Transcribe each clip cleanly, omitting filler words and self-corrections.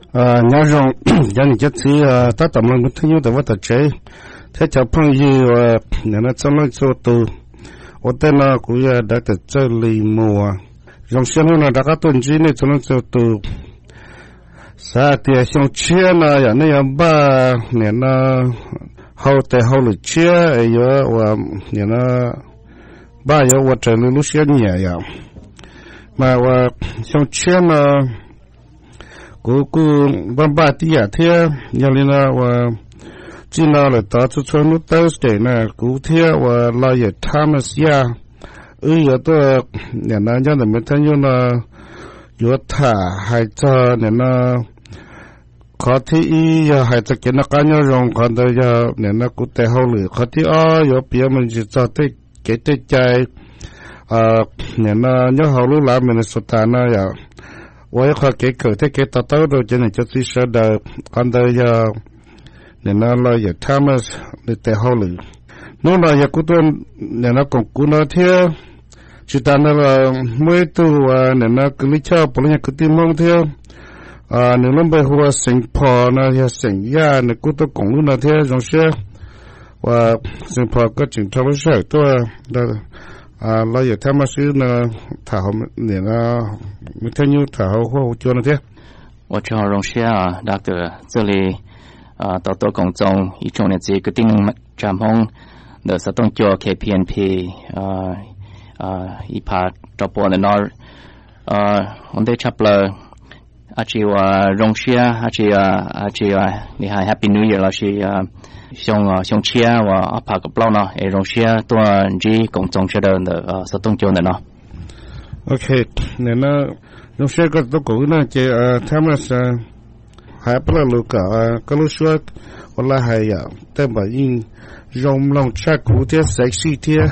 nhớ rằng giờ này chắc thì ta tầm lần mới thấy nhiều từ vật chất thế cho phong gì nhà nó trong nó cho từ ở đây nó cũng đã từ chơi lì mùa dòng xe nó đã có tuần gì này cho nó cho từ sao thì xong chia nó nhà nó ba nhà nó hậu tới hậu lì chia ấy và nhà nó ba giờ và trời lúc xe nhẹ vậy mà và xong chia nó cô văn ba tí à thế nhà lên và chỉ nào là tao cho nó Thursday nè cô thế và lo giờ Thomas ya giờ tôi nhà nó cho nên mình thấy như là giờ thả hay cho nên nó có thể hay cho cái nó cá nhân rong còn đây giờ nên nó cũng té hậu lử có thể giờ bây mình chỉ cho cái trái nên nó nhớ hậu lử làm mình sốt nó ya vậy khó cái cỡ thế cái tao tao rồi cho nên cho tôi sẽ đợi còn đây giờ nên nó lo giờ Thomas để té hậu lử nó là giờ cũng tôi nên nó còn cũng nó thế chỉ ta nó là mấy tu nên nó cứ lý cho bọn nó cứ tìm mong thế nếu nó bây giờ sinh phò nó giờ sinh ya nên cũng tôi cũng luôn là thế giống xe và sinh phò có chuyện cho nó sợ tôi lo giờ Thomas nó thảo nên nó mới thấy như thảo hoa cho nó thế 我知道荣些啊，Doctor， 这里到多公众一种的这个定帐篷的活动叫 KPNP 一趴找波的那我们差不多阿只话荣些阿只你还 Happy New Year 老师上车话阿趴个不呢，诶荣些多只公众些的活动叫的呢。 OK， 那那。用些个都够呢，这他们是还不能路搞个路说，我来还要但把因容弄吃苦的 sexy 的，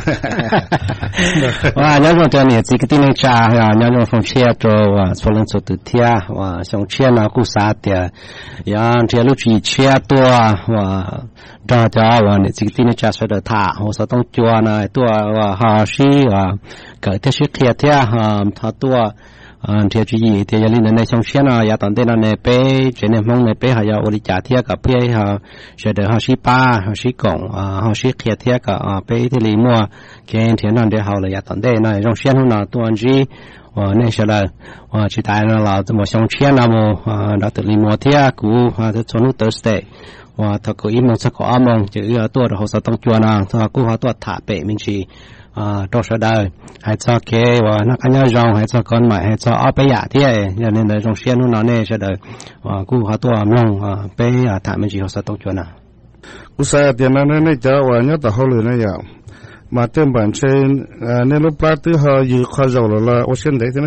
哇，那种叫你这个地方家呀，那种风车做哇，做人做的天哇，像车那古啥的，呀，这路去车多哇，大家哇，你这个地方家说的他，我说东做呢多哇，哈是哇，个这些天天哈，他多。theo chú ý thì gia đình này trong xe nó ya tận đây là này bé trên này mong này bé họ ya uli trả thiệt cả bé họ sẽ được họ sĩ ba họ sĩ cộng họ sĩ kia thiệt cả bé thì lý mua cái thì nó để họ là ya tận đây này trong xe nó tuần gì này sẽ là chỉ tại nó là một trong xe nào mà đã tự lý mua thiệt cũ họ sẽ cho nó Thursday và thật có ý mong sẽ có mong chỉตัวhọ sẽ tông chua nào họ cũng họตัวthả bể mình chỉ trong số đời hay cho cái và nó ăn nhau rong hay cho con mày hay cho ở bây giờ thế cho nên là trong xe nó này sẽ đời cũng họ tua mong bây giờ thả mình chỉ họ sẽ tông chuẩn à cũng sao tiền nó này cho và nhớ tao hồi này vậy mà trên bản trên nên lúc ba thứ họ dự khó giàu là ô xin đấy thế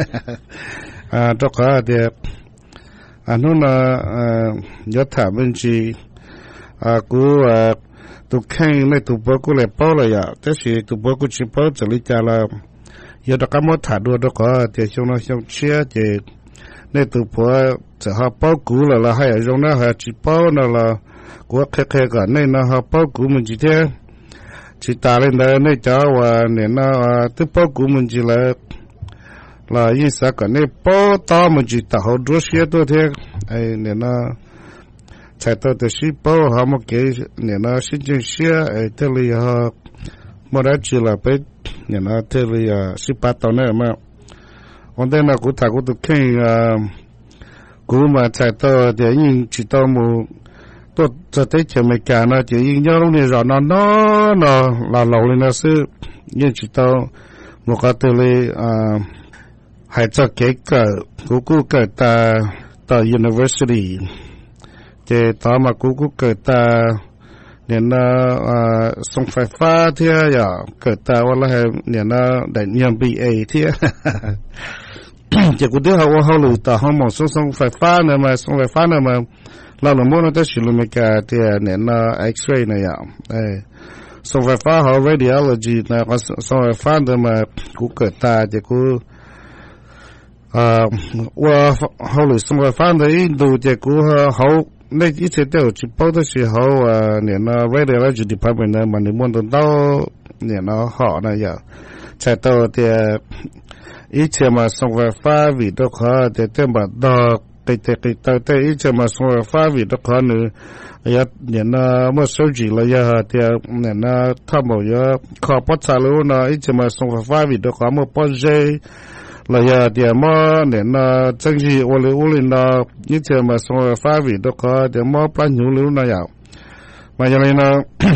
này cho cả thì nó là nhớ thả mình chỉ cũng tụ khen này tụ bơ cũng lại bao rồi à, thế thì tụ bơ cũng chỉ bao chỉ lý cha là giờ đó có một thả đua đó có thì trong nó trong chia thì này tụ bơ chỉ họ bao cũ là hay ở trong nó hay chỉ bao là của khe cả này nó họ bao cũ mình chỉ thế chỉ ta lên đây này cháu và nên nó tức bao cũ mình chỉ là như sao cả này bao to mình chỉ ta họ đua xe thôi thế ai nên nó chạy tới từ ship bao họ một cái nhà nó sinh trên xe ở thế này họ một đã chỉ là bé nhà nó thế này ship bắt tàu này mà còn đây là cũng thằng cũng được khen cũng mà chạy tới thì nhưng chỉ tao một tôi cho thấy chuyện mấy cái nó chỉ nhưng nhớ lúc này rồi nó là lâu lên nó sẽ nhưng chỉ tao một cái thế này hay cho cái cũng cái ta university thì tao mà cũng cởi ta nên song phải pha thế à cởi ta hoặc là nên đại nhân BA thế chỉ cũng được họ lùi ta họ mong song phải pha nữa mà song phải pha nữa mà là muốn nó tới xử lý mấy cái thì nên X-ray này à song phải pha họ radiology này song phải pha nữa mà cũng cởi ta thì cũng và họ lùi song phải pha đấy đủ thì cũng họ那一切都去报的时候你那radiology department 呢嘛你摸得到你那好那样才到的一切嘛生活法为都好的对嘛到 cái tao ít cho mà xong phá vì đó khó nữa ya nhận mà surgery là ya thì nhận tham bảo ya khó bắt xa luôn nó ít cho mà xong phá vì đó khó mà bắt dây là ya thì mà nhận chân gì uli nó ít cho mà xong phá vì đó khó thì mà plan nhiều luôn nó ya mà cho nên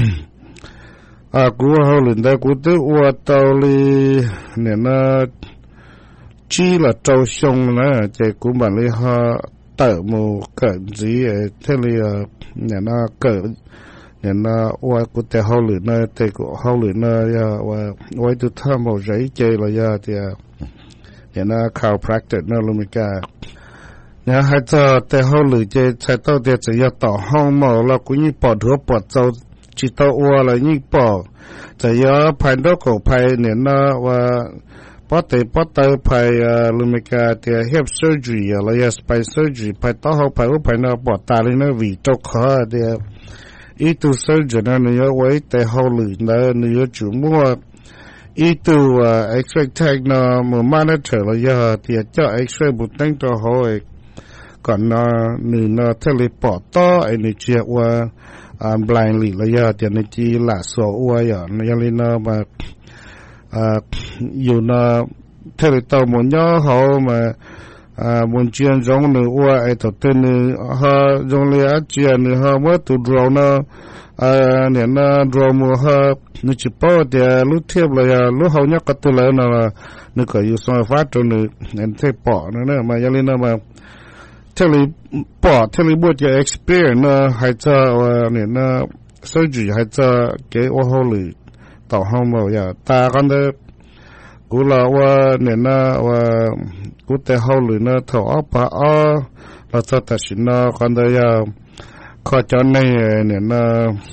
cú hậu lần đó cú tự uất tao li nhận chỉ là trâu sông nè chỉ cú bản li ha tự một cái gì thế là nhà nó cỡ nhà nó qua của tề hậu lửa nó tề của hậu lửa nó ya qua từ tham một giấy chơi là ya thì nhà nó chiropractor nó luôn cả nhà hai giờ tề hậu lửa chơi sai tao tề chỉ ya tao hông mà là cũng như bỏ thua bỏ trâu chỉ tao qua là như bỏ chỉ ya phải đó cổ phải nhà nó và bắt tay phải luôn cả thì hip surgery là ya spine surgery phải tao học phải nó bỏ ta lên nó vì trâu khó thì ít tu surgery nó nhớ vậy tại hậu lử nó nhớ chủ mua ít tu x-ray tag nó mà monitor là ya thì cho x-ray một đánh cho hỏi còn nó theo bỏ to anh chia qua blindly là ya thì nó chỉ là số qua ya nó lên nó mà dù nó theo tàu một nhớ họ mà muốn chuyện giống nữa qua ai thọ tên họ giống như chuyện nữa họ mới tụt rồi nó nè nó rồi mua họ nó chỉ bảo thì lúc tiếp là lúc họ nhắc cái từ lớn nó có yêu xong phát cho nữa nên thấy bỏ nữa mà cho nên mà theo buat cái experience nó hay cho nè nó surgery hay cho cái ô hô lì tàu không mà giờ ta còn đấy cú làว่าเนี่ยนะว่ากูแต่เฮาหรือนะถอปะอ้อเราจะตัดสินนะคนเดียวข้อจอนในเนี่ยนะ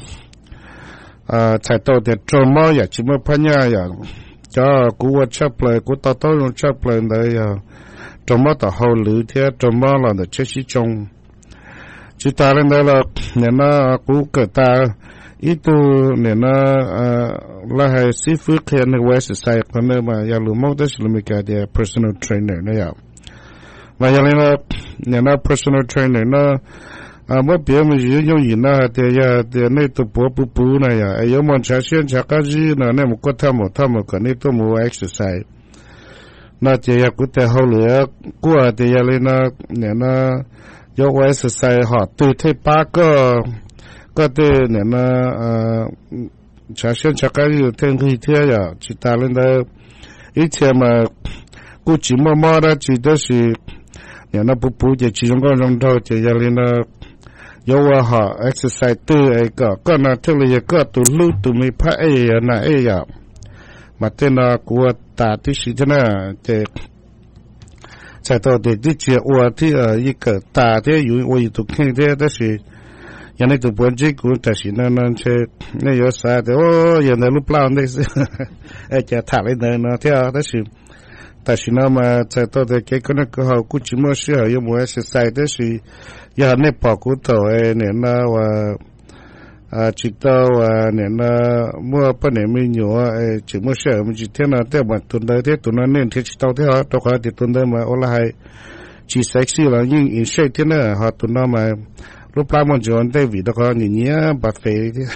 ใช้ตัวเด็ดโจมอยากจิมพัญญาอย่างจ้ากูว่าชอบเลยกูต่อต้นชอบเลยเลยโจมต่อเฮาหรือเทียโจมเราเด็ดเชื่อชิจงจิตาเรื่องนั้นละเนี่ยนะกูเกิดตาอีตัวเนี่ยนะละให้ซีฟู้ดแค่ในเวสต์ไซด์คนเนี่ยมาอยากรู้มากที่สุดมีการเดีย personal trainer เนี่ยมาอย่างนี้นะเนี่ยนะ personal trainer นะเมื่อเปลี่ยนมันอยู่ยินนะเดี๋ยวในตัวปูนะอย่าไอ้ยมันชักเสียนชักกะจีนะเนี่ยมันก็ทำกันนี่ตัวมัน exercise น่าจะอยากกูแต่เขาเหลือกูอาจจะอยากเลยนะเนี่ยนะยก exercise หอดตื่นที่ปากก็ได้เนี่ยนะชาเช่นชาการอยู่เท่งที่เที่ยวจิตาเล่นได้อีเทียมากูจิมมาได้จิตได้สิเนี่ยนะปูจะจิงก็รองเท้าจะยาเล่นนะยกว่าหา exercise ตื้อไอ้ก็น่าเท่าไรก็ตุลุตุมีพระเอ๋น่ะเอ๋มาเต้นนะกูตาที่สินะจะใช่ตัวเด็กที่เจ้าว่าที่อีกตาที่อยู่ว่าอยู่ตรงนี้ได้สิอย่างนี้ตัวปวดจิกูแต่สินั่นเช่เนี่ยยศแต่โอ้ยังได้รูปเปล่าได้สิจะถ่ายเลยนะที่แต่สินั่นมาใช้ตัวเด็กคนนั้นก็เขากูจิมั่วเสียยังมัวเสียใจได้สิอย่างนี้ปอกูตัวเนี่ยนะว่าจิตตัวว่าเนี่ยนะมัวปนเนี่ยไม่หนัวจิมั่วเสียมันจิตเท่านั้นแต่มาตุนได้ที่ตุนนั้นเนี่ยที่จิตตัวที่เขาตัวเขาติดตุนได้มาโอ้ละให้จิตเซ็กซี่แล้วยิ่งอินเชตที่นั่นเขาตุนนั้นมารูปร่างมันจะได้วิธีก็อย่างเงี้ยบัดเฟย์ที่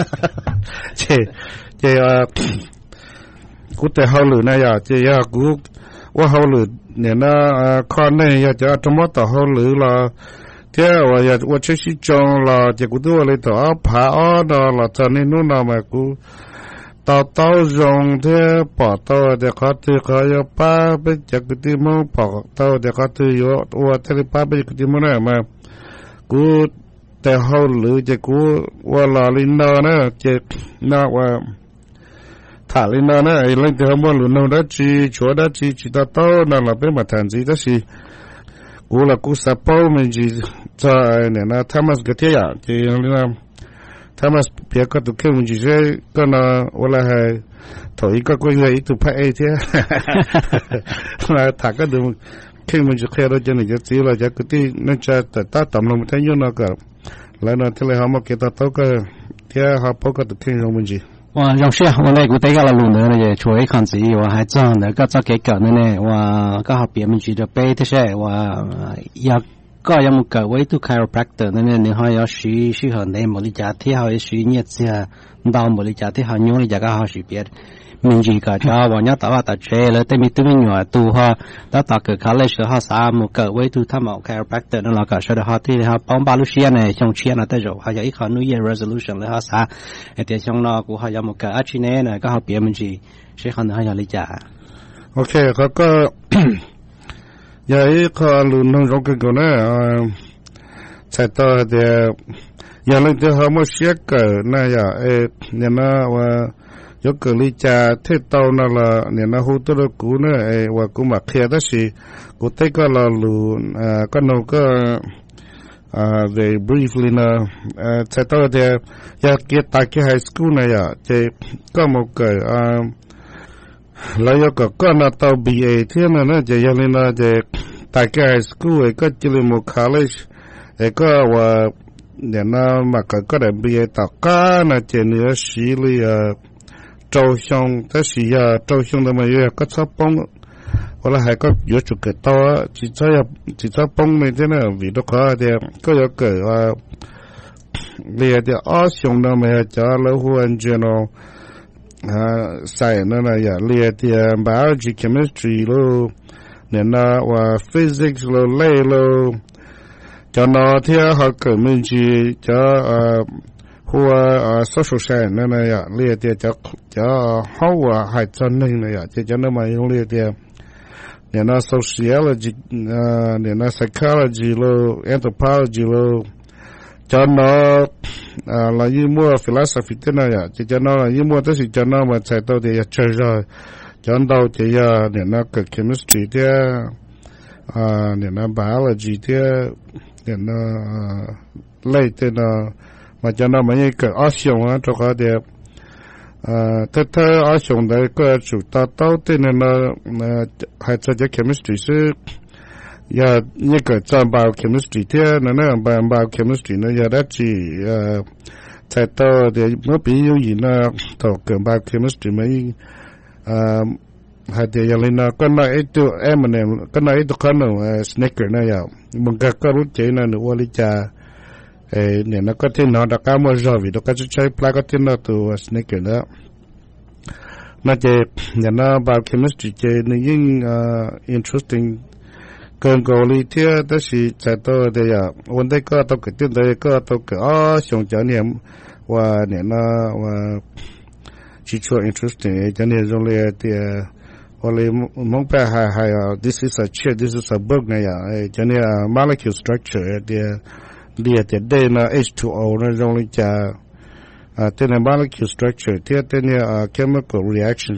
เจ้กูแต่เขาหรือนะอย่าเจ้ากูว่าเขาหรือเนี่ยนะข้อนี้อยากจะทำว่าต่อเขาหรือละเจ้าว่าอยากว่าเชื่อชิจงละจะกูตัวเลยต่อผาอ้อละตอนนี้นู่นนะมากูต่อจงเท่ปอต่อเดี๋ยวเขาถือเขาจะป้าไปจากที่มึงปอต่อเดี๋ยวเขาถืออยู่ว่าเทเลป้าไปจากที่มึงเนี่ยมากูแต่เขาหรือจะกูว่าลาลินดานะจะน่าว่าถ้าลินดานะไอ้เรื่องที่เขาบอกหรือโน้ตจีชัวร์จีจิตโตนั่นแหละเป็นมาทานจีแต่สิกูละกูสับเป้ามันจีจะเนี่ยนะทำมาสกัดเทียจีนี่นะทำมาเพียงก็ตุกเข้มจีเช่ก็นะว่าละให้ถอยก็กูเลยตุกพระเอเทียมาถ้าก็ดูเข้มมันจะแค่เราจะเนี่ยจะจีเราจะกุฏินั่นจะแต่ตาต่ำลงมาทั้งยุ่งนะก็แล้วนะที่เราหามาเก็บตัวก็เที่ยหาพกก็ตุกเข้มลงมันจีว่าอย่างเช่นวันแรกกูได้ก็เราลุ้นเลยเนี่ยช่วยคนสิว่าให้จ้างเนี่ยก็จะเกี่ยวกับเนี่ยว่าก็หาเปลี่ยนมันจีจะไปที่ใช่ว่าอยาก có有một cái way to chiropractor nên nếu họ có sử dụng để một lý giải thì họ sử dụng nhiệt sẽ đào một lý giải thì họ nhung lý giải họ sử biết mình chỉ có cho bọn nhóc tạo tạo chế là tại vì tụi mình nhỏ tu họ đã tạo cái college họ sa một cái way to tham mạo chiropractor nên là cả số họ thì họ bóng ba lúc xưa này trong chia là tới rồi họ có ít họ New Year resolution là họ sa thì trong nó của họ có một cái achine này có họ biết mình chỉ sẽ họ nói họ lý giải ok có vậy có luôn nông trong cái này chạy tàu thì giờ lên thì họ mới xếp cái này nhà nó và有个里家铁道那了，你那好多的股呢，我股嘛开的是，股这个了路个那个very briefly 呢，才到的要给大家 high school 呢呀，这个么个แล้ว有个那到 BA 天呢，这要你呢这大家 high school 个这里么 college，个我你那嘛个的 BA 到个那这里是里周兄，但是呀，周兄的嘛有个车崩，后来还个有出个刀，只崩没得呢，为了个的，个有个列的二兄的嘛叫老虎安全咯，science 那呀列的 biology chemistry 咯，那话 physics 咯类咯，叫那天还个名字叫หัวsocial science นั่นน่ะเรียกเดียจะhowให้จนนึงน่ะจะนั่นมาเรียกเดียเนี่ยนะ sociology เนี่ยนะ psychology โล anthropology โลจะนั่นเรายิ่งมัว philosophy นั่นน่ะจะนั่นยิ่งมัวแต่สิจะนั่นมาใช้ตัวเดียเจอจะนั่นจะเนี่ยนะกับ chemistry เดียเนี่ยนะ biology เดียเนี่ยนะเลยเดียนะmà cho nó mấy cái áo sông á cho cái đẹp thế áo sông đấy cái chủ tao tên là hay cho cái chemistry sư ya những cái trong biochemistry thế nó biochemistry nó ya đã chỉ tại tao để mới bị yêu gì nó tao cái biochemistry mấy hay để ya lên nó cái này itu M&M cái này itu cái nó Snicker này ya mình cái lúc chơi nó nữa đi chaเนี่ยนักก็ที่นอนดักการมั่วจอวิดก็จะใช้ปลาก็ที่นอนตัวสเนกเกอร์แล้วน่าจะเนี่ยนะบาร์เคมิสตรีจะนี่ยิ่งinteresting เกินกว่าลีเทียแต่สิจะตัวเดียวันได้ก็ตัวเกิดเดียก็ตัวเกิดชงจะเนี่ยว่าเนี่ยนะว่าชิชัว interesting จะเนี่ยตรงเลยเดียว่าเลยมองไปหาย this is a chair this is a book เนี่ยจะเนี่ย molecule structure เดียเรียกแต่ได้นะ H2O นะตรงนี้จะแต่ใน molecule structure ที่แต่เนี่ย chemical reaction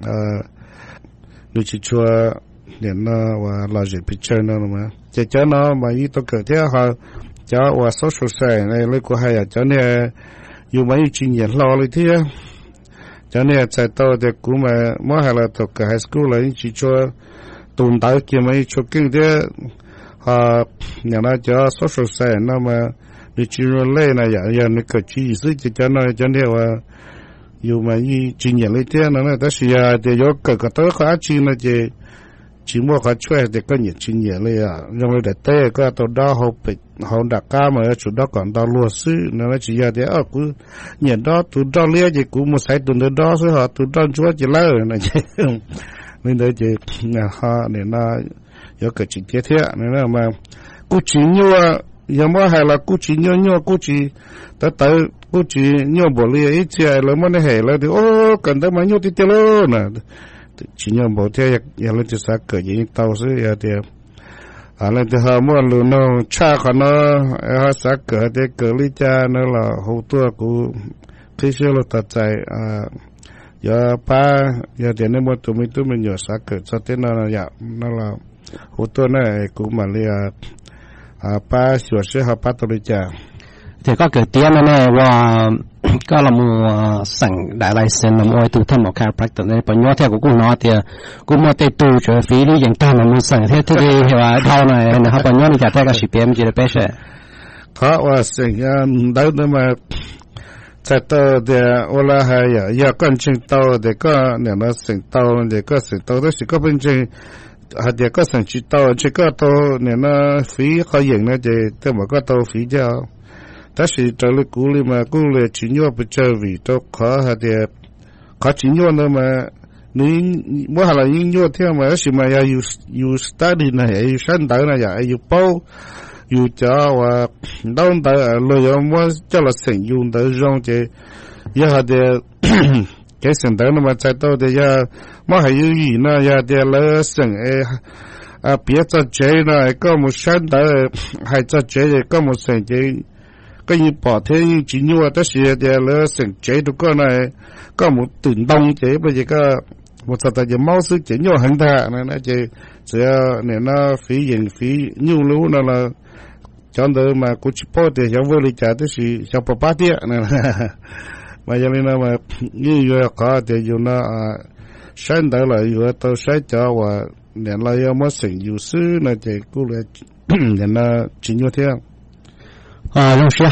ดูชิชัวเนี่ยนะว่า logic picture นั่นมั้ยจะนะมาอีตัวเกิดที่เขาจะว่า social science ในเรื่องก็ให้จะเนี่ยอยู่มาอยู่จริงอย่างรอเลยที่จะเนี่ยใจโตเด็กกูมาเมื่อให้เราตกกับ high school เลยชิชัวตุนดาวเกี่ยวมาอยู่ชัวกิ้งที่อย่างนั้นจะ social science นะมาดิจิทัลเล่นะอย่างนี้ก็ชี้ซึ่งจะนั่นจะเรียกว่าอยู่มาอีจริงอย่างนี้เท่านั้นนะแต่สิยาเดี๋ยวก็ตัวเขาจริงนะจะชิมัวเขาช่วยเด็กก็อย่างจริงอย่างเลยยังเลยแต่เต้ก็ตัวดาวเขาไปเขาดักก้ามาจุดดาวก่อนดาวลัวซื้อนั่นแหละสิยาเดี๋ยวกูอย่างดาวตัวดาวเลี้ยจะกูมาใส่ตัวดาวซื้อหาตัวดาวชัวจะเล่านะจะนี่เดี๋ยวจะเนี่ยฮะเนี่ยนะ有个今天那么估计牛要么还了估计牛估计但估计牛不了一切了么那还了的哦跟他们牛的了呢只牛不的也了就啥个人倒是也的了的哈么路那差可能啥个的个里家那了好多股这些了他在要把要的那么多没有啥个昨天那呀那了hồ tô này cũng mà lia ba sửa sẽ học ba tuổi cha thì có cái tiếng nàyว่าก็เราสั่งได้ไลเซนเราเอาตัวทำหมอคาร์พลักตัวนี้ปนย้อนแท้กูน้อเตียกูมาเตตูเฉยฟรีหรืออย่างตั้งมันสั่งเท่ที่ดีเหรอเท่าไหร่นะครับปนย้อนนี่จะแท้ก็สิบเอ็มจีได้เป๊ะเขาว่าสิ่งได้มา在到的我来还要感情到的个那สิ่ง到的个สิ่ง到的是个本身 hạt địa có sản chỉ tàu chỉ có tàu này nó phí khó dừng nó chỉ thế mà có tàu phí cho ta chỉ trở lại cũ đi mà cũ là chỉ nhớ bị chơi vì tàu khó hạt địa khó chỉ nhớ nữa mà nếu mỗi lần những nhớ theo mà chỉ mà you study này you sáng tạo này ya you bao you cho và đâu đó rồi mỗi cho là sử dụng tới trong chỉ ya hạt địa cái sản phẩm nó mà chạy tàu thì ya mà hay yêu gì nó ya địa là sản biết cho chế nó có một sản phẩm hay cho chế có một sản chế cái như bỏ thế như chỉ như là tất nhiên là sản chế được cái này có một tự động chế bây giờ có một số tài liệu máu sức chế nhiều hàng thà này nó chế sẽ này nó phí tiền phí nhiều lú nó là chọn được mà cũng chỉ bỏ thì cháu vừa đi trả tới sự cháu bỏ bát đi này mà cho nên là mà như vậy có thì dùng nó sản phẩm là dùng tôi sẽ cho và để là yêu mất sinh yêu sư là chế cũng là để nó chỉ như thế lúc xưa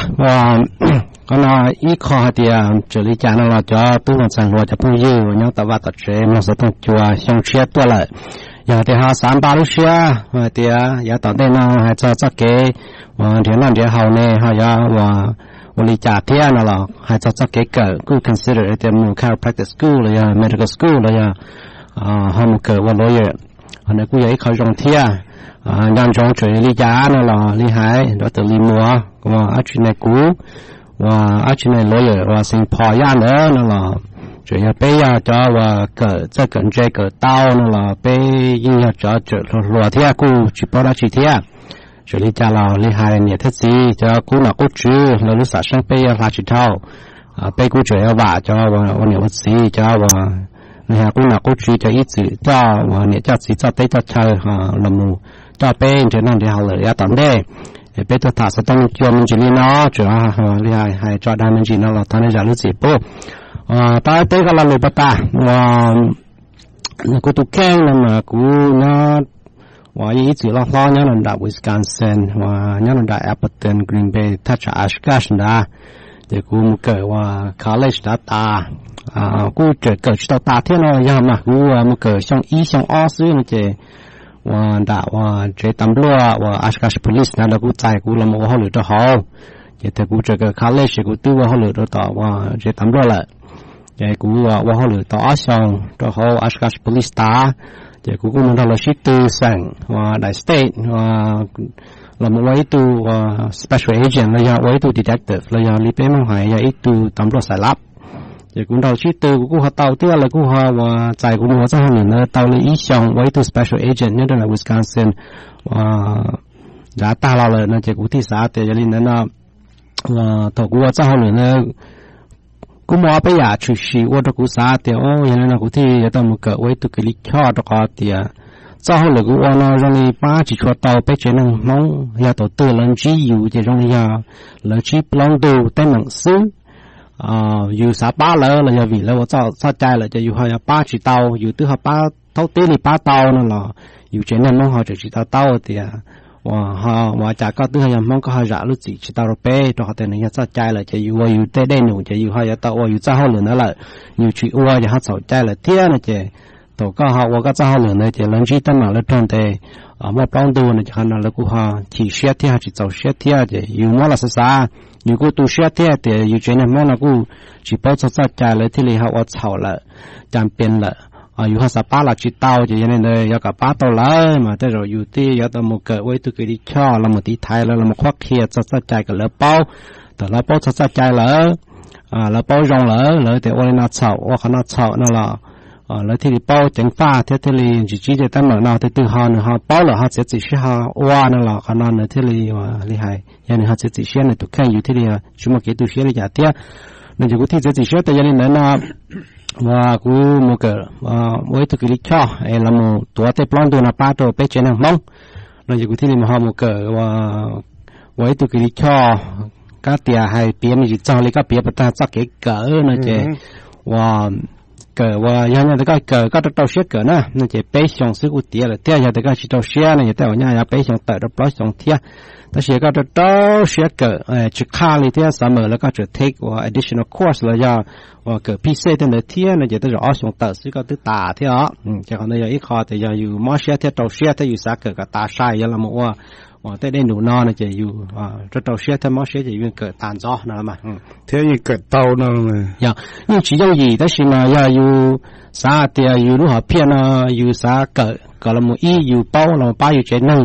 còn là ý khó thì xử lý trả nó là cho tu làm sản xuất cho phụ nữ nhau tạo vật chế nó sẽ tung chùa xong chia tua lại giờ thì họ sản ba lúc xưa thì giờ tạo đây nó hay cho cái thì nó để hậu này họ giờ và lý trả tiền nó là hay cho cái cũng consider it a chiropractic school là medical school là họ một cái và lawyer họ này cũng vậy khởi trong thiên nhân trong chuyện lý giá nó là lý hải đó từ lý mua và ở chuyện này cũ và ở chuyện này lawyer và sinh phò ya nữa nó là chuyện là bây giờ cho và cái cần chơi cái tao nó là bây giờ cho lúa thiên cũ chỉ bảo là chỉ thiên chuyện lý giá là lý hải này thế gì cho cũ là cũ chứ là lúc sản sinh bây giờ là chỉ thao bây cũ chuyện là vả cho và nhiều vật gì cho và này cũ là cũ chứ cho ít sự cho và này cho chỉ cho tới cho chơi làm mù cho bên cho nên thì họ lợi tận đây bên tôi thả sẽต้องcho mình chỉ nó chủ lý hay cho đa mình chỉ nó là thằng này giả lúc gì bố tới tới cái là lụt bata và cô tụ keng là cô nó và ý chỉ là lo nhớ là đại Wisconsin và nhớ là đại Appleton Green Bay touch Oshkosh đã để cô một cái và college đã ta cô trở cái cho ta thế nào vậy mà cô một cái xong ý xong ó xứ nó chỉ và đã và chế tầm lúa và Oshkosh Police là đã cũng chạy cũng là một họ lựa cho họ thì cũng chơi cái college cũng tư họ lựa cho và chế tầm lúa lại thì cũng và họ lựa cho xong cho họ Oshkosh Police ta thì cũng muốn là ship từ sang và đại state và là một位tu special agent là位tu detective là lý bên mang hải là ít tu tầm lúa sai lắp thì cũng đầu ship từ cũng họ tàu tiêu là cũng họ và chạy cũng họ sang nữa tàu là ít xong位tu special agent nhất là Wisconsin và đã ta lao rồi nó chỉ cũng thị xã thì cho nên nó thầu cũng sang nữa cũng mua bây giờ chủ sĩ ở đó cũng xã thì cho nên là cũng thì tao một cái位tu cái lịch cho đó có thì sau hồi cũng nó trong này ba chỉ cho tàu bây giờ nó mong ya tổ tư lần chỉอยู่thì trong này là chỉ long đầu tên năng sưอยู่สาป้าเลยเราจะวิ่งแล้วว่าเจ้าใจเลยจะอยู่หาป้าจีเตาอยู่ตื้อหาป้าเท่าตีนี่ป้าเตานั่นแหละอยู่เจนั่นน้องเขาจะจีเตาเตาเดียว่าจากก็ตื้อหามองก็หาจะรู้จีจีเตาเราเป้ตัวเขาแต่เนี่ยเจ้าใจเลยจะอยู่ว่าอยู่เต้ได้หนูจะอยู่หาเตาว่าอยู่เจ้าเขาเหลือนั่นแหละอยู่จีว่าจะหาเสาใจเลยเที่ยนะเจตัวก็หาว่าก็เจ้าเขาเหลือเนี่ยเจลังจีตั้งมาแล้วตอนเตมาปลองดูเนี่ยจะขนาดแล้วกูหาจีเสียเที่ยจีเจ้าเสียเที่ยเจอยู่มั่วละซาอยู่กูตัวเสียเที่ยแต่อยู่เจนั่นมั่วละกูchỉ bảo choใจเลยที่เลยเขาว่าเฉาละจำเป็นละอยู่เขาสปาละจิตเตาจะยังไงเลยอยากกับป้าโตเลยมาแต่เราอยู่ที่อยากต้องมาเกิดไว้ตัวกิริช่อเรามาตีไทยแล้วเรามาควักเคียจะใจกับเราเป้าแต่เราเป้าจะใจเลยเราเป้ารองเลยแต่ว่าเราเฉาว่าเขาเฉานั่นแหละแล้วที่เป้าจังฟ้าที่เลยจีจะตั้งหลังเราที่ตัวเขาเนี่ยเขาเป้าเลยเขาจะจิชื่อเขาว่านั่นแหละเขานั่นเนี่ยที่เลยว่าเลยหายยังเขาจะจิชื่อเนี่ยตัวแค่อยู่ที่เลยชั่วโมงกี่ตัวเชื่อเลยอย่างเดียวnên chỉ có thể chỉ số tại gia đình nó và cũng một cái với thực lý cho là một tuổi tết long đồ là ba đồ bé trẻ năng mong nên chỉ có thể mà họ một cái và với thực lý cho các tia hay bia mình chỉ cho lấy các bia bắt ta chắc cái cỡ nó chỉ và cờ và nhà cái cờ có trâu xếp cờ nè nên chỉ bé xong sức u tiệt là tiệt nhà cái trâu xếp này tại nhà bé xong tại đó plus xong tiệtแต่เสียก็จะต้องเสียเกิดจุดค่าเลยที่สามแล้วก็จะ take ว่า additional course เลยว่าเกิดพิเศษในที่นั่นจะต้องเอาส่งต่อซึ่งก็ต้องตาที่จะคนนี้อีกข้อแต่อยู่มอเสียที่เราเสียที่อยู่สักเกิดกับตาใช่ยังละมั้งว่าแต่ได้หนูนอนจะอยู่จะเราเสียที่มอเสียจะอยู่เกิดตานจ้อนั่นละมั้งที่อยู่เกิดเตานั่นเลยอย่างchỉ有อีแต่是嘛อยู่สาเดียอยู่รู้หาเพี้ยนอยู่สาเกิดก็ละมั้งอีอยู่เป้าละมั้งป้าอยู่เจนึง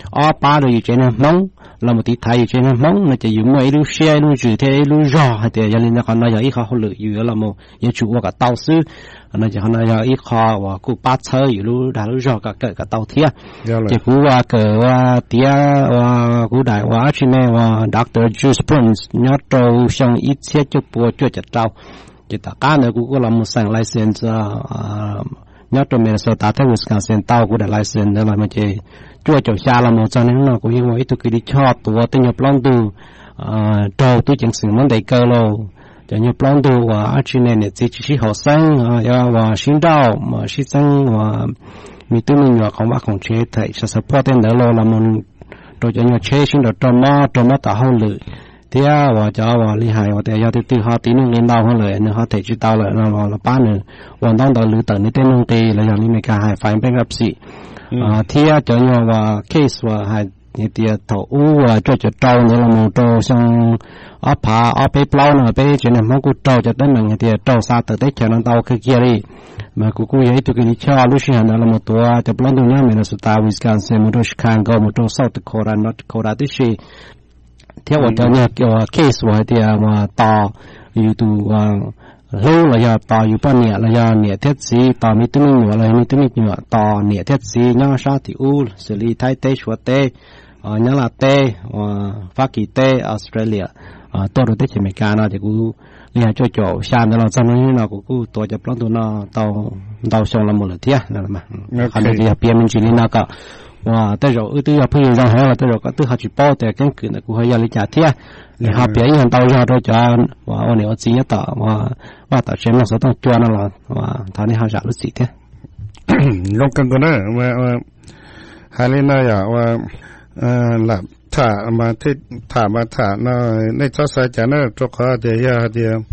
ba rồi chuyện này mong là một tí thay chuyện này mong là chỉ dùng mấy lúc xe lúc chữ thế lúc rõ thì giờ nên là con nói giờ ít khó lựaอยู่là một giờ chủว่ากับเตาซื้อnóจะคนnói ít khóว่ากูป้าเชยอยู่lúc đã lúc rõกับเกิดกับเตาเทียจะกูว่าเกิดว่าเทียว่ากูได้ว่าชิเมว่า Dr. Juice Prince ยอดโตช่างอีเสียจุปัวจุดจัดเจ้าจะตาการเนี่ยกูก็ลำมือสั่ง license ยอดโตเมสตาที่ Wisconsin เต้ากูได้ license แล้วมันจะช่วยเจ้าชาละมั้งตอนนี้เราก็ยังว่าอีตัวคือที่ชอบตัวตั้งยบล้องดูโตตัวจังสิ่งมันได้เกิดเราจะยบล้องดูว่าอาชีพเนี่ยจะชี้หัวสังว่าชิ้นดาวมาชิ้นสังว่ามีตัวมีว่าของว่าของเชฟไทยจะ support เดินเราละมันตัวจะยบเชฟชิ้นดาวตัวมาต่อห้องเลยที่ว่าจะว่า厉害ว่าแต่ยาที่ตีเขาตีนึงเล่นดาวเขาเลยเนี่ยเขาเตะจุดดาวเลยเราป้าเนี่ยวันต้องดาวหรือแต่ในเต้นนึงตีแล้วอย่างนี้ไม่กล้าหายไฟเป็นรับสิที่จะยอมว่าเคสว่าให้เดียถอู้ว่าจะเจ้าเนี่ยเราโมโตช่างผาไปเปล่าหน่อยไปจนมันกูเจ้าจะได้หนึ่งเดียเจ้าซาแต่ได้แค่นั้นเตาคือเกียร์มากูยังตัวกินชาลูกศิษย์เราโมตัวจะปล้นตรงนี้เหมือนสุดตาวิสกันเซมุโตชิคานโกมุโตเซาท์โคราน์นอตโคราที่ชีที่ว่าจะเนี่ยเกี่ยวกับเคสว่าเดียว่าต่ออยู่ตัวรู้ระยะต่ออยู่ป้าเนี่ยระยะเนี่ยเท็จสีต่อมีตุ้มหนัวอะไรมีตุ้มหนัวต่อเนี่ยเท็จสีย่อชาติอูสลีไทยเตชัวเตยาลาเตฟากีเตออสเตรเลียตัวเราเตจอเมริกาเนาะจะกูเรียนจ่อๆชาติเราจำนี้เนาะกูตัวจะปล้นตัวเนาะต่อส่งละหมดเลยเที่ยนั่นแหละมั้งคันนี้เปลี่ยนมันจีนี่นะก็ว่าแต่เราตัวเราเพื่อนเราให้เราแต่เราก็ตัวเขาจีป้อแต่กันคือกูให้ยาลิจ่าเที่ยเนี่ยเขาเปลี่ยนอย่างต่อยอดเราจะว่าวันนี้ว่าจีนต่อว่าต่อเช้าเราต้องจวนนั่นแหละว่าตอนนี้เขาจะรู้สึกเที่ยลงกันก็นะว่าฮาเลน่าอยากว่าหลับถ่ามาที่ถ่ามาถ่าในท้อสายจานะตัวเขาเดีย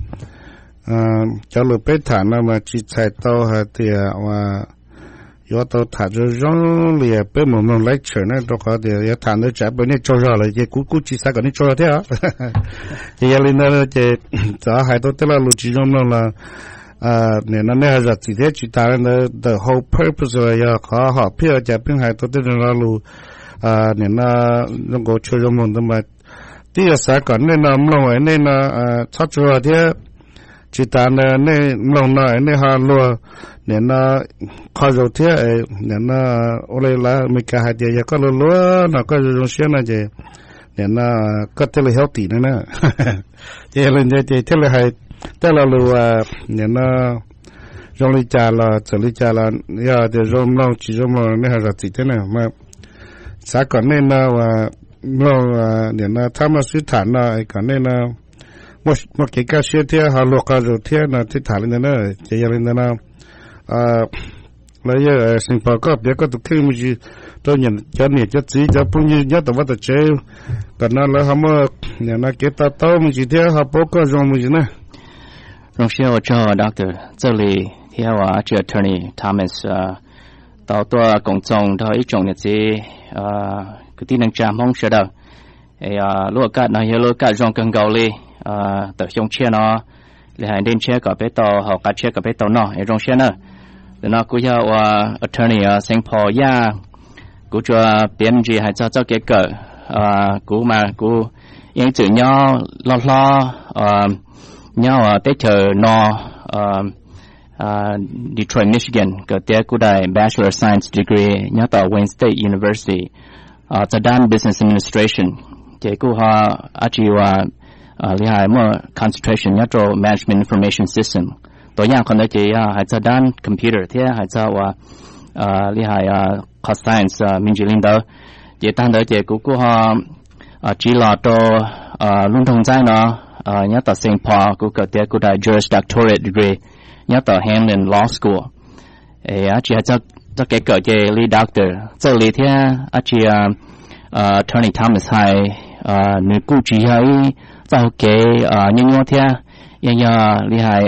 จะหลุดไปถ่ามาจิตใจโตฮะเดียว่ายอดตัวถ่าจะร้องเลียไปหมดมันไล่เฉยนะตัวเขาเดียถ่าเนี่ยจะไปเนี่ยจ่อเลยจะกูจิตใจกันนี่จ่อเท่าจะยังเล่นนะจะหายตัวแต่ละลูกจีนนั่นละเนี่ยนั่นเนี่ยจะจิตใจจิตตาเนี่ย the whole purpose เลยเขาเพื่อจะเป็นหายตัวแต่ละลูกเนี่ยนะต้องgoช่วยมันทำไมที่จะสักก่อนเนี่ยนะมั่งไว้เนี่ยนะชัดชัวร์ที่จิตตาเนี่ยมั่งหน่อยเนี่ยฮาลัวเนี่ยนะข้าวเที่ยเนี่ยนะอะไรละไม่กล้าหายใจก็ลัวนะก็จะเสียนะเจเนี่ยนะก็เท่าไรเฮลตี้นะเจเลยเจเท่าไรให้แต่เราลัวเนี่ยนะจงลิจาละจงลิจาละอย่าเดี๋ยวจงมั่งจีจงมั่งเนี่ยหาจิตเนี่ยมาสักก่อนเนี่ยนะว่าเราเนี่ยนะถ้ามาซื้อฐานนะไอ้ก่อนเนี่ยนะมาเกี่ยวกับเชื่อเที่ยหาโลกาจุเที่ยนะที่ฐานเลยนะจะยังเลยนะแล้วยังสิ่งประกอบเดี๋ยวก็ต้องขึ้นมาจีตัวเนี่ยจะจีจะปุ่นยัดตัววัดเจ้าก่อนนั้นแล้วเขามาเนี่ยนะเก็บตาโตมาจีเที่ยเขาปกก็จงมาจีนะรงเชียวจ้าด็อกเตอร์这里ที่ว่าเจ้า attorney Thomas 到ตัว公众到一种日子个啲能站好识到哎呀如果那些如果用更高哩的用车呢你还电车个别到好架车个别到呢ไอ้用车呢แล้วนะกูจะว่า attorney สิงห์พอยากูจะเปลี่ยนจีให้เจ้าเก๋กูมากูยังจืดย่อล้อย่อเตเชอร์นDetroit, Michigan ก็เดี๋ยวกูได้ Bachelor of Science degree ย่อต่อ Wayne State University จะด้าน Business Administration เจ้ากูหาอาชีวะเรียกว่า concentration ย่อตัว Management Information System ตัวอย่างคนนั้นเจ้าให้จะด้าน Computer ที่ให้จะว่าเรียกว่า Cost Science มินจิลินเดอร์เจ้าตั้งเดี๋ยวเจ้ากูหาจีหลอดตัวลุ่นทงใจเนาะย่อต่อ St. Paul กูก็เดี๋ยวกูได้ Juris Doctorate degree nhớ tờ Hamlin Law School chỉ cho cái cỡ cái Lee Doctor cho Lee thế chỉ Attorney Thomas hay nữ cụ chỉ hay cho cái nhân thế nhưng Lee hay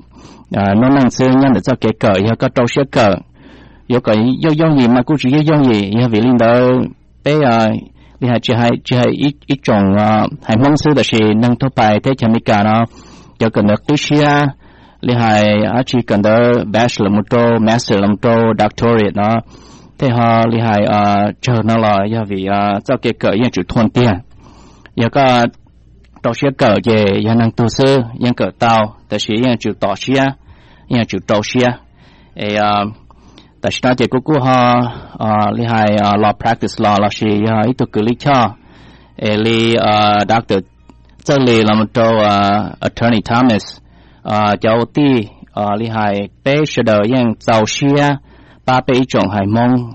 nó năng sư nhân để cho cái cỡ có trâu xe cỡ có cái do gì mà cụ chỉ do gì vì linh đó bé Lee hay chỉ hay ít trồng hay mong sư là gì năng thô bài thế cho mình cả nó cho cần được tí xia Lee hay chỉ cần được bachelor một tô master một tô doctorate nó thế họ Lee hay chờ nó là vì cho cái cỡ những chữ thuần tiền giờ có trâu xe cỡ về giờ năng tu sư những cỡ tàuแต่是những chữ tỏ xia những chữ trâu xiaแต่是那些姑姑哈Lee hay law practice law là gì ít tu cứ lý cho Lee doctor这里那么多attorney Thomas giáo ti Lee hay bé sẽ đợi những giàu xia ba bé chồng hay mong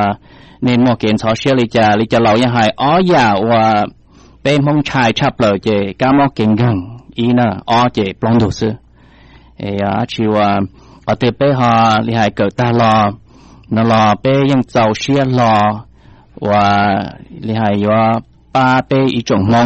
nên một kiện thọ xia Lee cha lâu những hay ya và bé mong trai chắp lời về cả một kiện gần ý nè về plong đồ sư chiều ở từ bé họ Lee hay cỡ ta lo bé những giàu xia lo và Lee hay ba bé ý chồng mong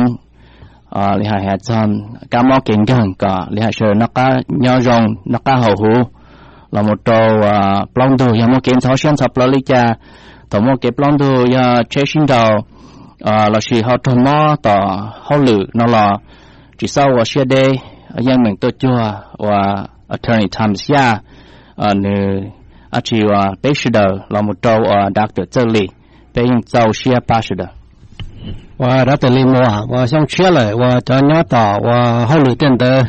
Lee hay hạt chọn cả món kiện gần cả Lee hay sợ nó cá nhỏ rong nó cá hậu hú là một trâu plong đồ ya một kiện thọ xuyên sập lo Lee cha thọ một kiện plong đồ ya chế sinh đầu là chỉ họ thôn mò tỏ họ lử nó là chỉ sau và xe đây yang mình tôi chưa và attorney Thomas ya nữ chỉ bachelor là một trâu doctor trợ lý bé yang giàu xe bachelor và đã từ mua và xong chia lại và cho nhớ tỏ và họ lử tiền tờ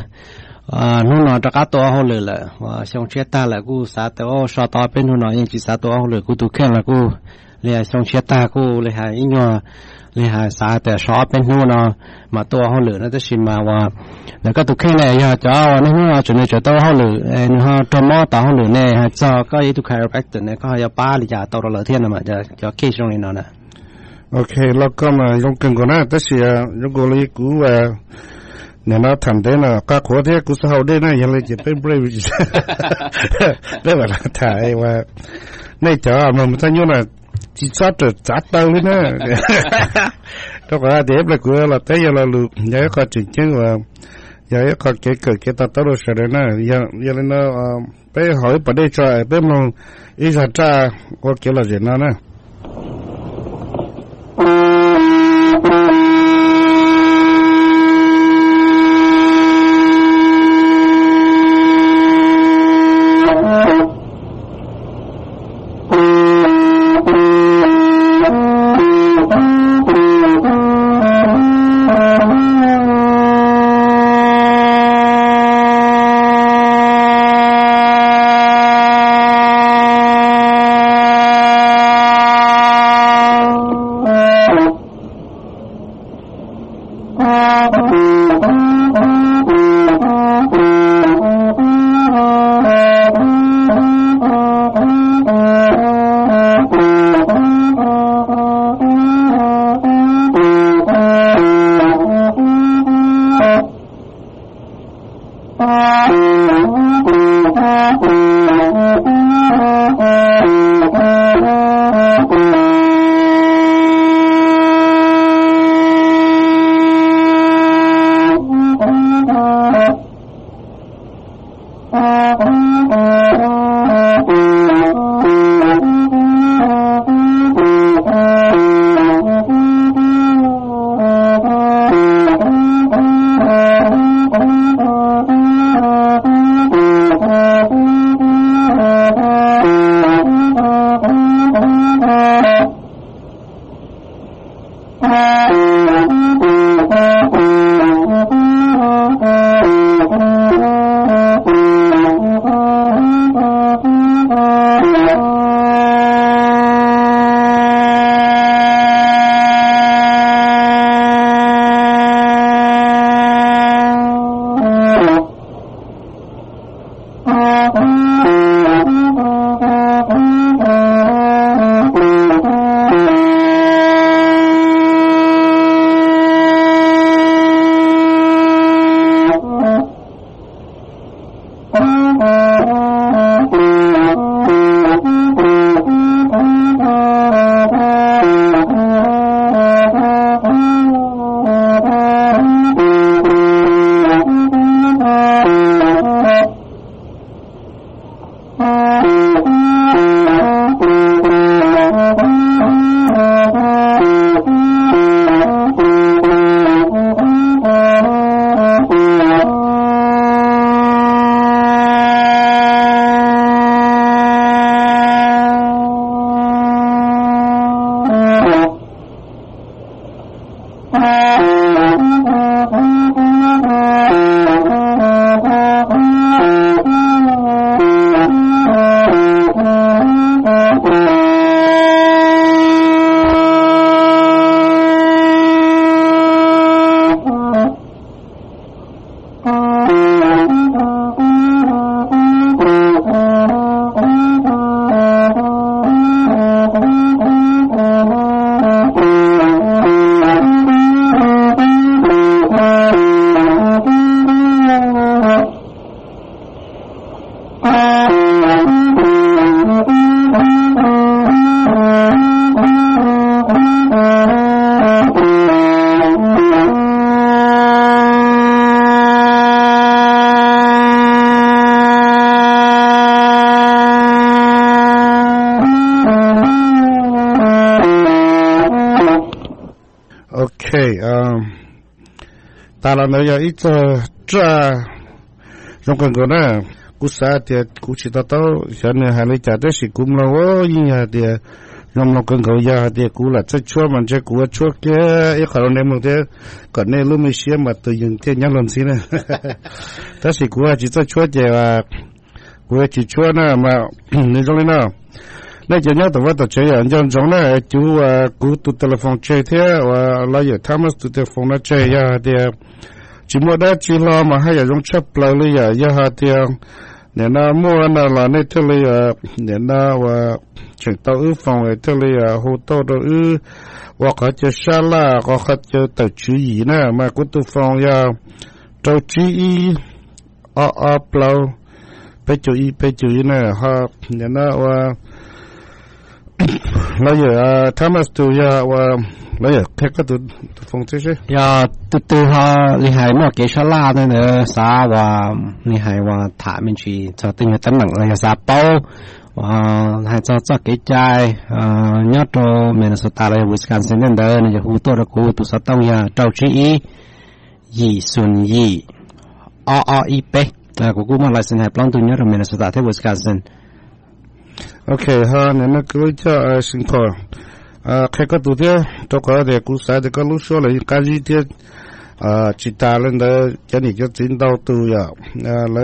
nó nói cho các tổ họ lử lại và xong chia ta lại cô xã tổ sao to bên nó nói nhưng chỉ xã tổ họ lử cô tu khen là cô liền xong chia ta cô liền hay ý nhờ liền hay xãแต่sao bên nó mà tổ họ lử nóจะชิมมาว่าแล้วก็tu khen này ya cho nó chuẩn bị cho tổ họ lử nó cho mò tổ họ lử này choก็อีtu chiropractor nàyก็yaป้าเลยจะtổเราthiên là mà cho case ตรงนี้เนาะนะโอเคแล้วก็มา用更多呢这些如果你估เนี่ยนะทำได้นะก็ขอที่กูสาวได้นะยังเลยจะเป็น brave ได้แบบถ่ายว่าในจอมันจะยุ่งนะจีซัดจะจัดเตาเลยนะก็ว่าเดี๋ยวเลยกูเราแต่ยังเราลูกยังก็จริงๆว่ายังก็เกิดตัดตัวเสร็จนะยังเลยนะไปหอยประเดี๋ยวจะไปมองอีสัตว์จ้าก็เกี่ยวกับเรื่องนั้นนะ ta là nơi ít tra trong cái này cú sa thì cú chỉ tao cho nên hai lấy trả tới sự cúm là ô như thì trong nó cần cầu ya thì cú là chắc chúa mà chắc cú chúa kia cái khẩu này một thế còn này lúc mới xia mà tự nhiên thế nhăn lần xí này ta sự cú chỉ chắc chúa thì là cú chỉ chúa nè mà nên trong này nào nãy giờ nhớ tụi tôi chơi ở trong này chú cú tụi telephone chơi thế và lại giờ Thomas tụi telephone nó chơi ya thì chỉ mua đó chỉ lo mà hay là trong chấp lời lý ya thì nên nó mua nó là nên thế lý nên nó và chuyển tàu ư phòng thế lý hồ tô đồ ư và có chơi sala có chơi tàu chữ gì nè mà cú tụi phòng ya tàu chữ y upload pe chữ nè ha nên nó và bây giờ Thomas tụi ya và bây giờ các cái tụi phong thế chứ ya tụi họ li hai mà cái sao la này nữa sao và li hai và thả mình chỉ cho tình hình tấn nặng là sao bao và hai cho cái trai nhớ cho Minnesota là Wisconsin nên đó này hú tôi là cô tụi sao tông ya trâu chỉ yi sun yi RRIP là cô mà lại xin hẹp long tụi nhớ trong Minnesota thế Wisconsin. Okay, ha, nên nó cứ cho sinh khổ. Khi có tụi thế, tôi có thể cũng sẽ có lúc số là cái gì thế, chỉ ta lên đó, cho nên cho chính đầu tư là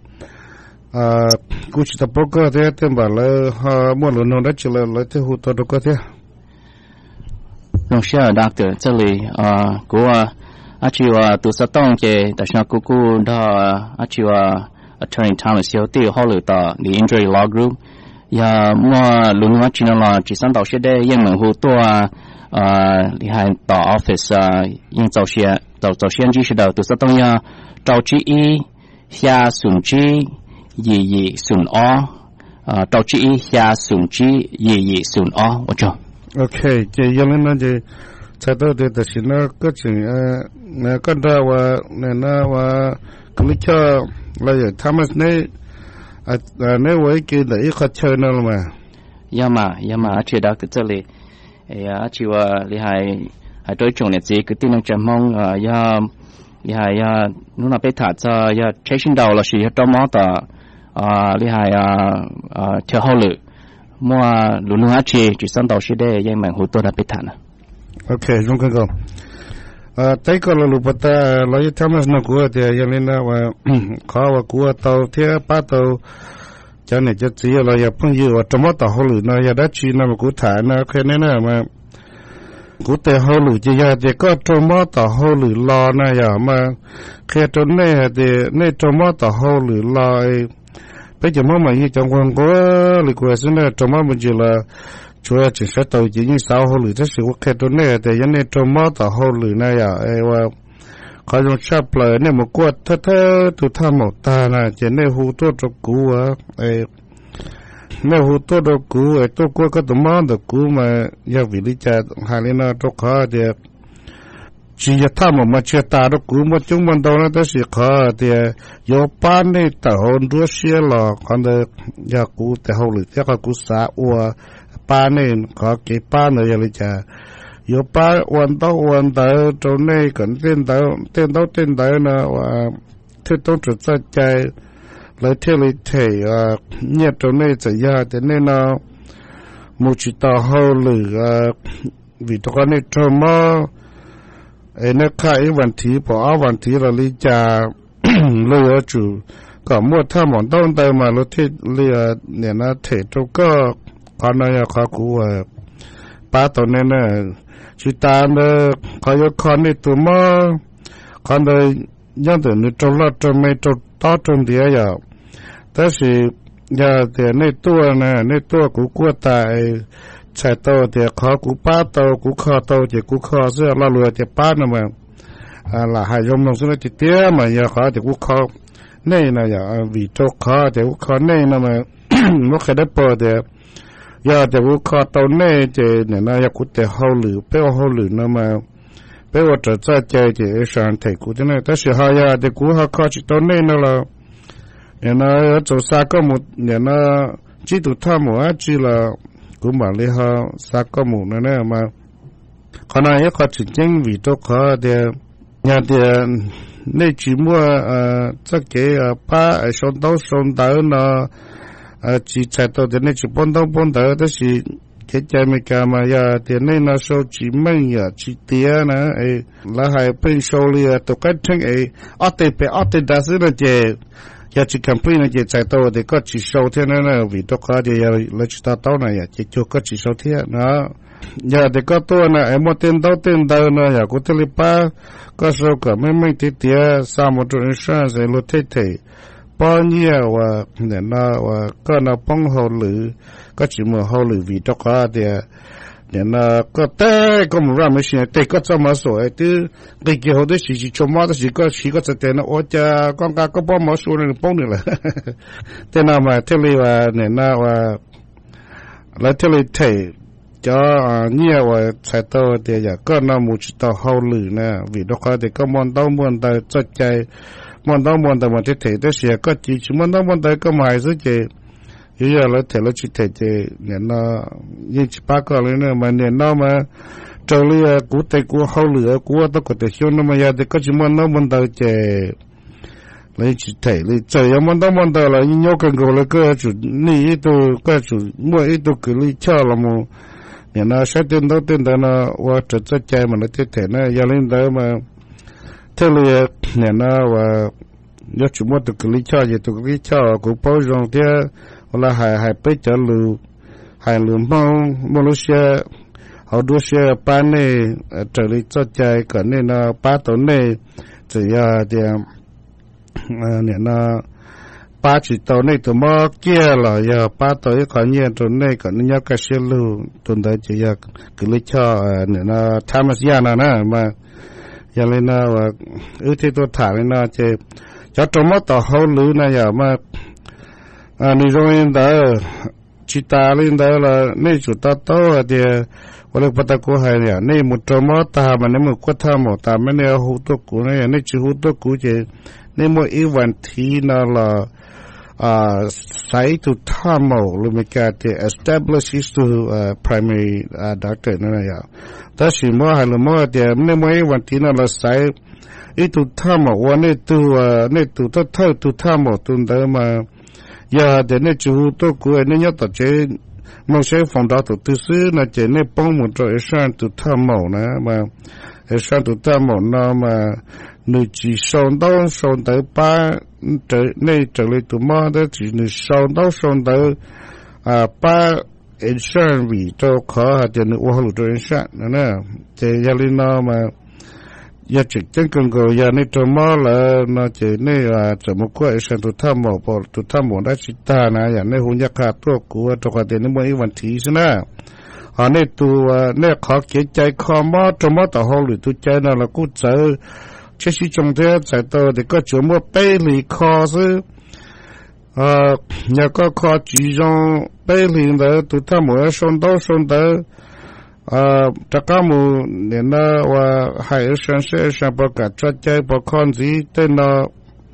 cũng chỉ tập bốc thế, thế mà là mua luôn nó đã chỉ là thế hụt tôi đâu có thế. 龙虾 doctor 这里我只有杜斯东嘅，但是姑姑到只有 attorney Thomas 小弟好了到 the injury law group。呀，我轮我只能了，只上到现在英文好多你还到 office 应早些就是到都是东呀，早之一下顺之夜顺早之一下顺之夜顺我就。 OK， 这原来那就猜到的，但是那个种那个的话，那话，可能叫来有他们那。那我给了一个车呢了嘛？ 要嘛，去到这里，就话你系对重的这个地方怎么你系侬那边他在要拆迁到了是要到么的你系跳好了，么路去就上到是的也蛮好多的边谈了。 OK， 中个。tại có là lúc bắt lấy tham gia nó của thì cho nên là khó và của tàu thế ba tàu cho nên cho chỉ là giờ phong dư và trong tàu hồ lử nó giờ đã chỉ nó của thả nó cái này là mà của tàu hồ lử chỉ giờ thì có trong tàu hồ lử lo nó giờ mà khi trong này thì này trong tàu hồ lử lo bây giờ mà như trong quan của lịch của xin là trong mình chỉ là chúa chỉ sẽ tàu chỉ như sao hồ lử rất sự ok đó này thì vấn đề trong máu tàu hồ lử này và có trong sắp lời này một quạt thơ từ tham một ta là chỉ này hú tốt trong cú này hú tốt trong cú tôi qua có tụi máu được cú mà giờ vì lý cha hai lên nó trong khó thì chỉ tham một mà chưa ta được cú mà chúng mình đâu nó tới sự khó thì do ban này tàu hồn đua xe là còn được giờ cú tàu hồ lử chắc là cú xã ba này có cái ba nữa vậy cha, có ba quan tàu chỗ này cần tên tàu là thế tàu trực tiếp chạy lấy theo lấy thể nhiệt chỗ này chạy ra thế nên là một chỉ tàu hồ lử vì tàu này cho mà nó khai vấn đề bỏ vấn đề là lý cha lôi ở chủ có mua tham món đông tới mà lúc thì lìa nè nó thể trâu có con này khó cũ ba tuần này nè chỉ ta nó có yêu con này tụi mơ con này nhân từ nước trâu lót trâu mây trâu to trâu đĩa vậy thế thì giờ thì này tua nè này tua của tại chạy tàu thì khó cũ ba tàu cũ khó tàu thì cũ khó giữa là lùi thì ba nữa mà là hai dòng nông dân thì tiếc mà giờ khó thì cũ khó này là giờ vì chỗ khó thì cũ khó này mà nó khai đất bờ thì giờ thì cũ khó tàu này thì này nó giờ cũ thì hậu lử nó mà bây giờ trở ra chơi thì sáng thầy cũ thế này tới sự hai giờ thì cũ khó chỉ tàu này nó là này nó ở chỗ xa có một này nó chỉ tụ tham một chỉ là cũng bảo lý họ xa có một nữa nè mà còn ai có chỉ chính vì chỗ khó thì nhà thì nên chỉ mua chắc cái ba son đấu nó chỉ chạy tàu thì nên chỉ bốn đấu đó thì cái trái mấy cái mà giờ thì nên nó số chỉ mấy giờ chỉ tiền nè là hai bên số liền tụ cái thằng ở đây đã xí là gì giờ chỉ cần pin là chỉ chạy tàu thì có chỉ số thế này là vì chỗ khó thì là chỉ tàu này chỉ cho có chỉ số thế nó giờ thì cóตัวนะไอ้หมดเต็มเตานะอย่ากูทะเลป้าก็โซก็ไม่ติดเตียสามตัวอินชันเซลเทป้อนเยี่ยว่าเนี่ยนะว่าก็นะป้องเขาหรือก็chỉมือเขาหรือวิตก็เดียเนี่ยนะก็แต่ก็มันว่าไม่ใช่แต่ก็จะมาสวยที่ก็เกี่ยวด้วยสิชมว่าสิก็จะเต็นโอจะก็ป้องมาสวยในป้องนี่แหละแต่น่ามาทะเลว่าเนี่ยนะว่าแล้วทะเลเทcho nhiều và chạy tàu thì giờ có năm một chiếc tàu hậu lử nè vì đó có thì có món tàu cho chạy món tàu mà thế đó sẽ có chỉ món tàu có mài rất chị bây giờ là thế là chỉ thế chị nên nó như chỉ ba cái nữa mà nên nó mà trâu lia cú tay cú hậu lử cú tao có thể hiểu nó mà giờ thì có chỉ món tàu chị lấy chỉ thế lấy chơi món tàu là như nhau cần gọi là cái chủ ní itu cái chủ mua itu cứ lấy cho là một nhà nó sẽ tin đó nó qua trực tiếp chơi mà nó thiết thể nó giờ lên đó mà thế là nhà nó và do chủ mua từ cái lý cho cũng bao giờ kia là hai bê cho lù hai lù mong Malaysia họ đua xe bán này trở lại cho chơi cả nên nó ba tổ này chỉ thì nhà nó ba chỉ tàu này tụi mò kia là giờ ba tàu có nhiều tụi này có những cái xe lưu tụi đấy chỉ giờ cứ lấy cho nên nó tham gia nào nè mà giờ lên nó thì tôi thả lên nó chỉ cho tụi mò tàu hậu lưu này giờ mà ni rồi đó chỉ ta lên đó là này chủ tàu thìวันนี้ปัตตากูให้เนี่ยนี่มุดจอมอตามันนี่มุดก็ทำหมดตาไม่เนี่ยหูตัวกูเนี่ยนี่ชื่อหูตัวกูเจนี่มุดอีวันทีนั่นละใส่ตัวทำหมดหรือไม่ก็จะ establish is to primary doctor นั่นแหละแต่สิ่งมั่วให้หรือมั่วเดี๋ยวนี่มุดอีวันทีนั่นละใส่อีตัวทำหมดวันนี้ตัวเท่าตัวทำหมดตัวเดิมมาอย่าเดี๋ยวนี่ชื่อหูตัวกูนี่ยอดต่อเจmột số phòng đó tụi tư sứ là chỉ nên bông một chỗ sang tụi tham mẫu nè mà sang tụi tham mẫu nó mà người chỉ sống tới ba trở lại tụi mò đó chỉ người sống tới ba sang vì cho khó hay cho người uống lụt cho sang nè thì gia đình nó mà giờ chỉ chân cần gọi giờ này tụi mò là nó chỉ này là chỉ một cái sang tụi tham mẫu bỏ tụi tham mẫu đã chỉ ta nè giờ này hôn nhắc hạtตัวกูตัวcái này mớiวันที่ใช่ไหมnày tụi này khó kiếmใจkhó mò tụi mò tao hậu lụt tụiใจnó là cú chờ chứ chỉ trong thế chạy tàu thì có chỗ mua bê lì khó chứ nhà có khó chỉ trong bê lì đó tụi tham mẫu xong đó tất cả mọi người nó và hai sản xuất bao cả cho chơi bao con gì tên nó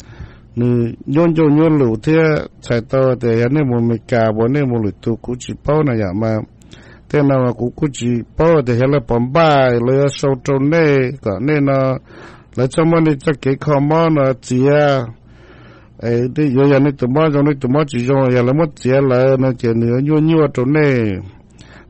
nhon lũ thế chạy tàu thì anh em mình cả bọn em mình tụ cũng chỉ bao này mà tên nào cũng chỉ bao thì là bấm bài lấy sâu trôn này cả nên nó lấy cho mình cho cái con món nó chỉ đi giờ này tụi mò chỉ cho là mất chỉ là nó chỉ nhiều trôn này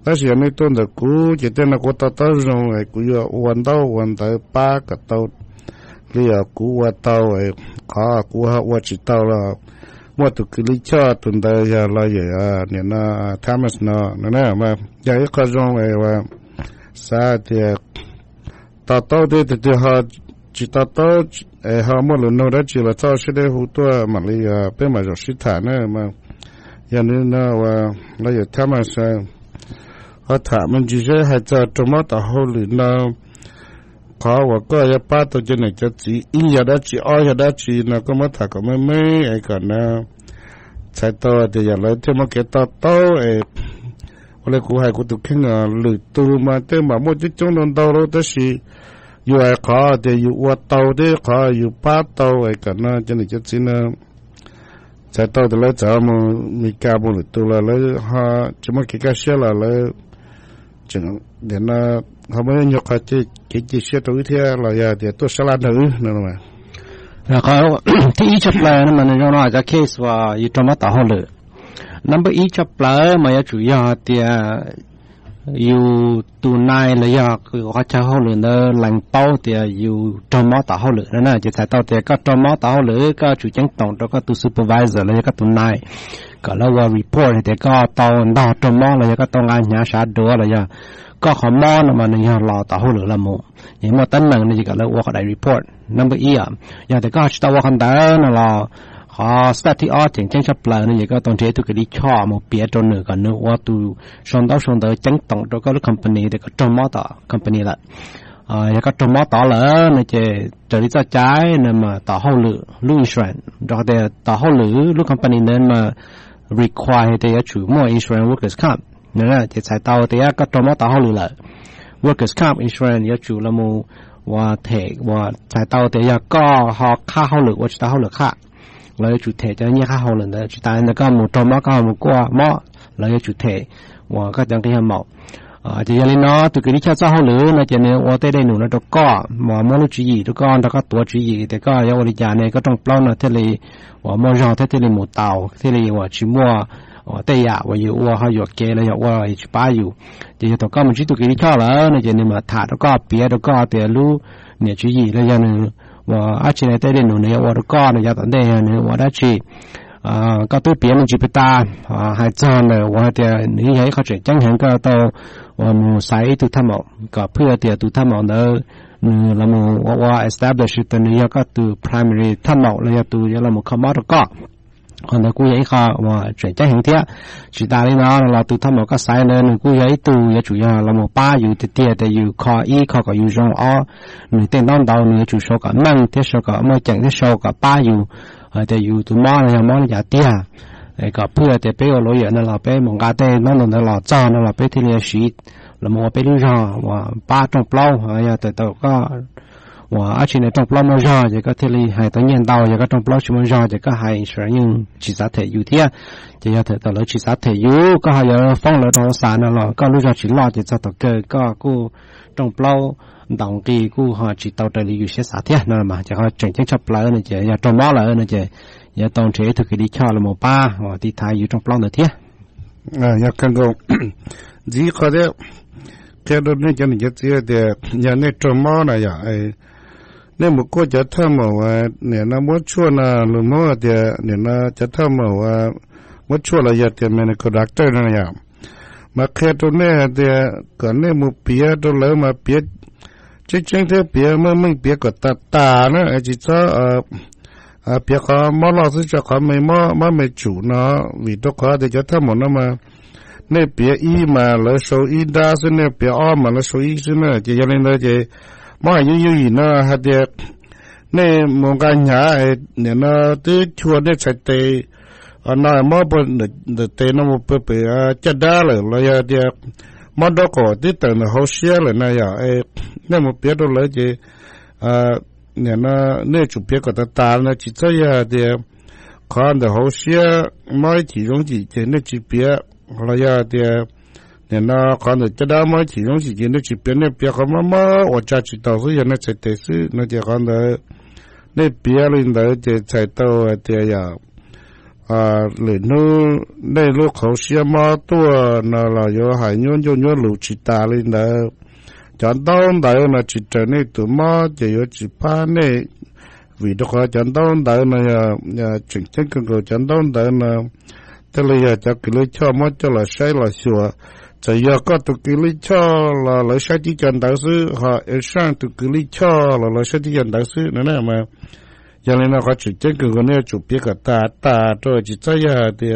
但是那段的古，就在那个到到上哎，古要玩到八个到，你要古玩到哎，卡古我知道了，我都给你讲，等到呀来呀，你那他们是那嘛，有一个上哎话，啥的，到的哈，知道到哎哈，我轮到的只了，早些的好多嘛，你呀，别嘛就是谈呢嘛，呀你那话，那有他们是。他们这些还在这么大后里呢，我个要把到这里就只一下的只二下的只那个么他个么没哎个呢，才到的呀来这么给到哎，我来古还古都看啊，路途嘛对嘛，我这种能到了的是有爱考的有我到的考有把到哎个呢，这里就只呢。才到的来咱们没干不了多了来哈，这么给个些了来。整点那他们要看这些东西了呀，得多少来头，知道吗？ 然后第一只来那么那种那个 case 话，有这么大好了。那么一只来嘛，也主要的有都奈了呀，我才好了那领导的有这么大好了，那就才到的个这么大好了，个主经动这个都 supervisor 了，个都奈。ก็แล้วว่า report แต่ก็ตอนดาวจมอเลยก็ต้องงานหาชาดัวเลยก็ขมอนมันเนี่ยรอต่อหูหรือละโมอย่างว่าตั้งหนึ่งนี่ก็แล้วว่าก็ได้ report number อย่างแต่ก็ชิตาว่าคันเดินรอขอ study ถึงจังชับเปล่านี่ก็ต้องเจอตุกดีชอบมาเปียจนหนึ่งกันนึกว่าตูชนตัวจังต้องตัวก็ลูก company แต่ก็จมอต่อ company ละอย่างก็จมอต่อเลยนี่จะรีจะจ่ายเนี่ยมาต่อหูหรือลูก insurance แต่ต่อหูหรือลูก company เนี่ยมาrequire แต่要出more insurance workers comp นั่นแหละจะใช้ต่อแต่ก็จมต่อเขาเลย workers comp insurance 要出แล้วมูว่าเทว่าใช้ต่อแต่ก็หาค่าเขาเลยว่าจะเขาเลยค่าแล้วจุดเทจะเนี่ยค่าเขาเลยนะจุดตายแล้วก็มูจมก็มูกว่าหม้อแล้วจุดเทว่าก็จังที่หม้อจะยังเนาะตัวนี้แค่เจ้าเขาเลยนะจะเนี่ยว่าได้หนูนะตัวก็หมอมนุษย์จีตัวก็แล้วก็ตัวจีแต่ก็ยังวันนี้เนี่ยก็ต้องปล้นนะที่เลยว่าหมอจอที่เลยหมูเต่าที่เลยว่าชิมัวแต่อยากว่าอยู่ว่าเขาอยู่เกล้อยากว่าอยู่ป้าอยู่จะตัวก็มันจีตัวนี้แค่แล้วนะจะเนี่ยมาถาตัวก็เปียตัวก็แต่รู้เนี่ยจีแล้วยังว่าอาชีพได้หนูเนี่ยว่าตัวก็เนี่ยตอนนี้เนี่ยว่าได้จีก็ตัวเปียมันจีบตาหายใจเลยว่าเดี๋ยวนี่ให้เขาจะจังเห็นก็ตัวว่ามูใส่ตัวทำเอาก็เพื่อเดี๋ยวตัวทำเอาเนอะแล้วมูว่า establish ตัวนี้ก็ตัว primary ทำเอาแล้วตัวแล้วมูเข้ามาตัวก็คนเรากูยัยเขาว่าจะจังเห็นเที่ยสุดท้ายแล้วเราตัวทำเอาก็ใส่เลยกูยัยตัวยัยจุยเรามูป้าอยู่เตี้ยแต่อยู่คออีเขาก็อยู่ตรงอ้อหนึ่งเต้นต้องเดาหนึ่งจุดโชว์กับมั่งเที่ยโชว์กับเมื่อจังที่โชว์กับป้าอยู่แต่อยู่ตัวม้อเลยม้อเลยอย่าเตี้ยก็เพื่อแต่ไปเอาลอยนั่นเราไปมองการแต่นั่นเราจ้านั่นเราไปที่เรียชีแล้วมัวไปดูจ้าว่าป้าต้องเปล่าแต่ตัวก็ว่าอาชีพเนี่ยต้องเปล่ามาจ้าจะก็ที่เรียให้ตัวเงินดาวจะก็ต้องเปล่าชิมจ้าจะก็ให้ส่วนยังชีสาเทอยู่เที่ยจะ要แต่เราชีสาเทอยู่ก็ให้ฟ้องเราตรงศาลนั่นเราก็รู้จักชีรอจะจะตัวเกิดก็กูต้องเปล่าดองกีกูหาชีตัวเตลีอยู่เสียสาเที่ยนั่นมาจะเขาจังจังชับเปล่าเนี่ยจะอย่าจมล้อเลยเนี่ยจะอย่าต้องเทถูกดีชอบละโมป้าว่าที่ไทยอยู่ตรงปล้องเที่ยอยากกันก็จีเขาเดียวแค่ตอนนี้จะนี่จะเสียเดียวอย่างนี้จมล้อนะอย่างเนี่ยมุกก็จะทำว่าเนี่ยนะมุดชั่วนะหรือมุดเดียวเนี่ยนะจะทำว่ามุดชั่วละอย่างเดียวมันก็ดักเตอร์นะอย่างมาแค่ตอนนี้เดียวก่อนเนี่ยมุเปียตัวเลยมาเปียจังๆเท่าเปียมึงเปียก็ตานะไอ้จิตซะเปียเขามอลสิจะเขาไม่จุนะวิธีเขาเดี๋ยวจะทำมันมาเนี่ยเปียอีมาแล้วโซอีดาสิเนี่ยเปียอ้อมาแล้วโซอีสิเนี่ยจะยังไงเนี่ยจะมาอยู่นะฮะเดี๋ยวเนี่ยมองกันหาเนี่ยนะที่ชวนเนี่ยใส่เตะน่ามาบนเตะน้ำมันเปื่อยจะได้เลยแล้วเดี๋ยวมาดูก่อนที่แต่เนี่ยเขาเสียเลยนะอย่างเนี่ยมันเปียตัวเลยจะเนี่ยนะเนี่ยจุดเปียก็ตาเนี่ยจิตใจเดียวข้าเดี๋ยวเขาเสียไม่ที่容易จะเนี่ยจุดเปียแล้วเดียวเนี่ยนะข้าเดี๋ยวจะได้ไม่ที่容易จะเนี่ยจุดเปียเนี่ยเปียเขามาว่าจะจิตตัวสุดเนี่ยใช้เตะสุดเนี่ยจะข้าเดี๋ยวเนี่ยเปียเลยเดี๋ยวจะใช้ตัวเดียว lệ nó đây lúc khẩu xe mà tua nó là do hải nhon cho nhon lũ chỉ ta lên đó chọn tông đại là chỉ trở nên tụi mà chỉ có chỉ pa này vì đó có chọn tông đại là chuyển chất cái người chọn tông đại là thế là cho cái lấy cho mà cho là sai là sửa chỉ có tụi cái lấy cho là lấy sai chỉ chọn đại sư họ sang tụi cái lấy cho là lấy sai chỉ chọn đại sư nữa nè mà cho nên nó có chuyển chất cái người này chụp biết cả ta rồi chỉ cho ya thì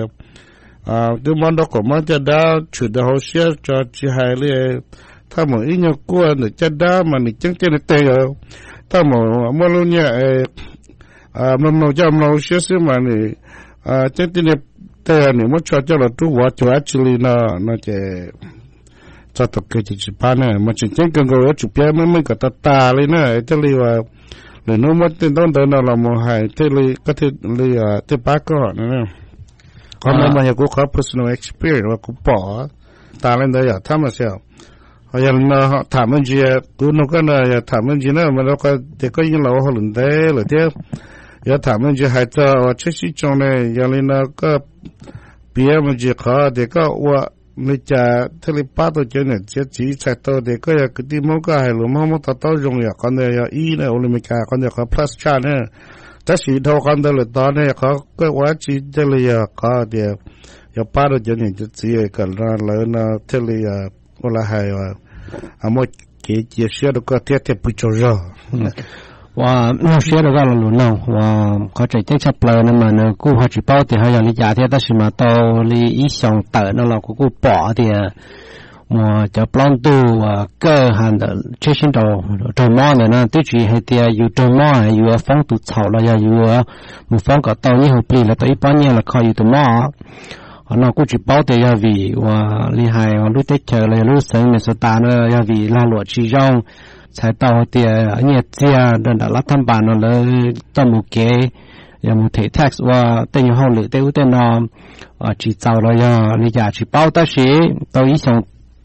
tôi mong đó có mong cho đã chuyển được hồ sơ cho chị haiเลยถ้าหมออีเนี่ยกลัวหรือจะได้มันนี่จังเจนเตยถ้าหมอมาลุเนี่ยมันเราจะเราเชื่อสิมันนี่จังเจนเตยนี่มันชอบจะเราตัวว่าจะactuallyน่าจะตกเกจิปานเนี่ยมันจริงๆก็จุดเปลี่ยนมันก็ตาเลยนะจะเรียกว่าหรือโน้มมันต้องเดินเราโมหายที่เลยก็ที่เลยที่ปากก็นะก็มันอยากกูขอ personal experience ว่ากูป๋อตาเล่นได้อยากทำมาเสียอย่างนั้นถามมันจีกูนึกว่าเนี่ยอยากถามมันจีนะมันเราก็เด็กก็ยิ่งเราหัวหลุนได้หรือเดียวอยากถามมันจีหายใจว่าเชื่อสิจงเนี่ยอย่างนี้ก็เปียมันจีขอเด็กก็ว่าไม่จะทะเลป้าตัวเจเนี่ยจะจีใช้ตัวเด็กก็อยากที่มันก็ให้หลุมมันตัดตัวจงอยากคนเดียวอีเนี่ยโอลิมปิกคนเดียวเขา plus ชาเนี่ยแต่สีเท่ากันเดียวตอนเนี่ยเขาก็ว่าจีจะเลยเขาเดียวอยากป้าตัวเจเนี่ยจะจีกันแล้วนะทะเลเวลาให้ว่าอาเกี่ยวเชื่อดูก็เทียบปุจจาว่าเราเชื่อดูก็เราหลุดน้องว่าเขาใจเจ๊ชับเลยนั่นมันกูพอจีเป้าที่เขาอย่างลิจาที่ตั้งสิมาโตลีอีสองเต๋อนั่นเรากูป่อที่ว่าจะปล้องตู้ว่าเกิดหันเดเชื่อชินโตตรงม้อเนี่ยนะที่จีให้เดียอยู่ตรงม้ออยู่ฟ้องตุเฉาแล้วอยู่มือฟ้องกับเตานี่หัวปลีแล้วตัวอีป้อนเนี่ยเราคอยอยู่ตรงม้อnó cũng chỉ bảo để gia vị và li hài và lúc tết chờ lại lúc sáng ngày sau ta nó gia vị la lụa chỉ rong sai tàu thì nhiệt chia đơn đã lát tham bàn nó lấy tâm một kế và một thể tax và tên nhiều hậu lửa tiêu tên nó chỉ giàu rồi li giả chỉ bảo ta sĩ tàu ý xong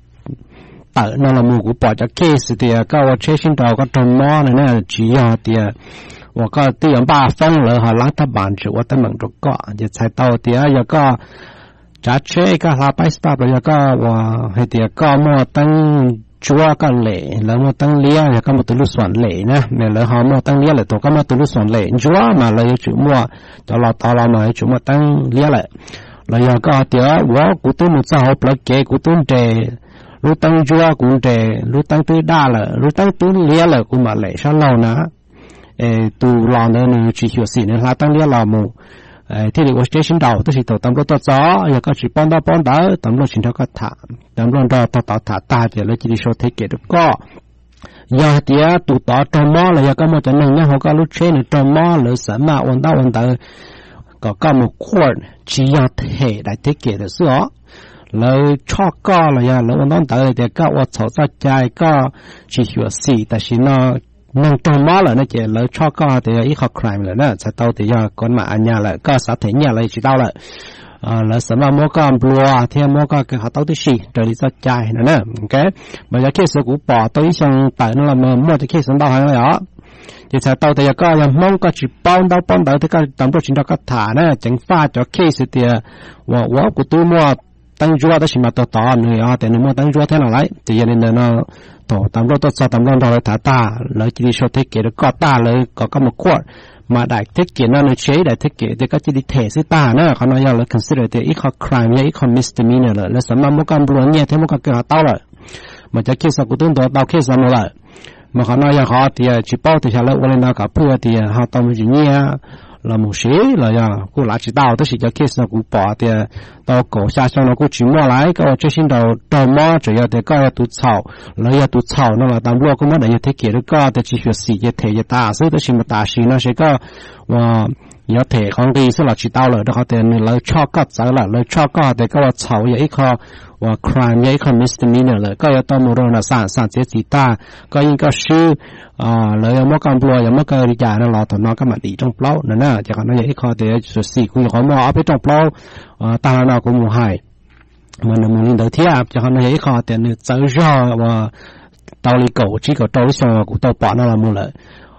tự nó là một của bỏ cho case thì các chế sinh đầu các trồng mò này nè chỉ thì và có tiền ba phong rồi họ lát tham bàn chỉว่าตั้งมันก็ก็จะใช้เตาที่ก็จัดเช็คก็ลาไปสตาร์แล้วก็ว่าให้เดียก็มาตั้งชัวก็เหล่แล้วมาตั้งเลี้ยแล้วก็มาตัวลูกสวนเหล่นะเนี่ยแล้วเขามาตั้งเลี้ยเลยตัวก็มาตัวลูกสวนเหล่ชัวมาเลยจุ่มว่าตลอดมาจุ่มมาตั้งเลี้ยเลยแล้วก็เดี๋ยวว่ากูตุ้มมือจะเอาปลักเกกูตุ้มเจรู้ตั้งชัวกูเจรู้ตั้งตื้อด่าเลยรู้ตั้งตื้อเลี้ยเลยกูมาเหล่ฉันเรานะตัวเราเนี่ยchỉ hiểu gì nên làตั้งเลี้ยเราหมู่ที่เรียกว่าสเตชันดาวตัวสิตัวตำรวจตัวจ้ออยากก็สิป้อนดาวตำรวจสินทก็ถามตำรวจต่อถามตาเดี๋ยวเราจะได้โชว์เทคเกตก็ยาเดียตัวต่อจมอเลยอยากก็มาจากนั้นเนี่ยเขาก็รู้เช่นจมอหรือสามารถวันดก็มาควรชี้ยาเทได้เทคเกตเสือแล้วชอบก็เลยแล้ววันนั้นเดี๋ยวก็ว่าสาวใจก็สิหัวสีแต่สินะนั่งตรงม้อเลยนะเจ้าแล้วชอบก็เดี๋ยวอีกข้อคลายเลยนะจะต้องเดี๋ยวก่อนมาอันยาเลยก็สาเหตุเนี่ยเลยจีเต้าเลยแล้วสำหรับม้อก็ปลัวเทียมม้อก็เขาต้องที่สี่เดี๋ยวจะใจนะโอเคมันจะแค่สกุปปอตัวที่ช่างแต่นั่นแหละม้อจะแค่สันดาวให้เลยจะจะเต้าเดี๋ยวก็ยังม้อก็จีป้อนดาวที่ก็ตำรวจชินดาวก็ถ่านะจังฟ้าจะแค่สเดียว่ากูตัวม้อตั้งจัวได้ชิมาต่อเนี่ยแต่เนี่ยม้อตั้งจัวเท่าไหร่จะยังเนี่ยนะต่อตำรวจตัวตำรวจเราเลยถาตาแล้วจีดีโชว์เทคเกตก็ตาเลยก็มาควดมาได้เทคเกตนั่นเลยใช้ได้เทคเกตเด็กก็จีดีเทสิตาเนี่ยเขาเนี่ยเรา consider เด็กอีกข้อ crime อีกข้อ misdemeanor เลยแล้วสำหรับมุกันบลัวเนี่ยที่มุกันเกิดเต้าเลยมันจะเคสกุตุนตัวเต้าเคสนั่นเลยมันเขาเนี่ยเขาที่จีป้อที่ชาเลวันนั้นกับเพื่อที่เขาต้องมีเนี่ยlà một số là cô lại chỉ đào tới sự cho case nó cũng bỏ thì tao cổ xa xong nó cũng chỉ mua lại cái cho xin đầu đầu mua chỉ là để coi tụt sầu là tụt sầu nó là tạm lo cũng mất để thế kia được coi để chỉ việc gì thế thì ta số tới xin mà ta xin nó sẽ có và有thể không đi sẽ là chỉ đào rồi đó họ thì lấy cho cắt giải là lấy cho cắt để cái sầu vậy ít khó và crime vậy không misdemeanor rồi cái tao mua rồi là sản chế gì ta cái những cái sưเลยมอกันปลัวอย่างมอกันริจานั่นเราถอนนอก็มาดีtrong plauนั่นน่ะจากนั้นอย่างอีกข้อเดียวสุดสี่คุณขอมอเอาไปtrong plauตาหน้าก็มูหายมันมันเดือดเทียบจากนั้นอย่างอีกข้อเดียวเนี่ยเจอจ่อว่าเตาลีเก่าชี้เก่าโตส่งกูเตาปอนั่นละมูเลย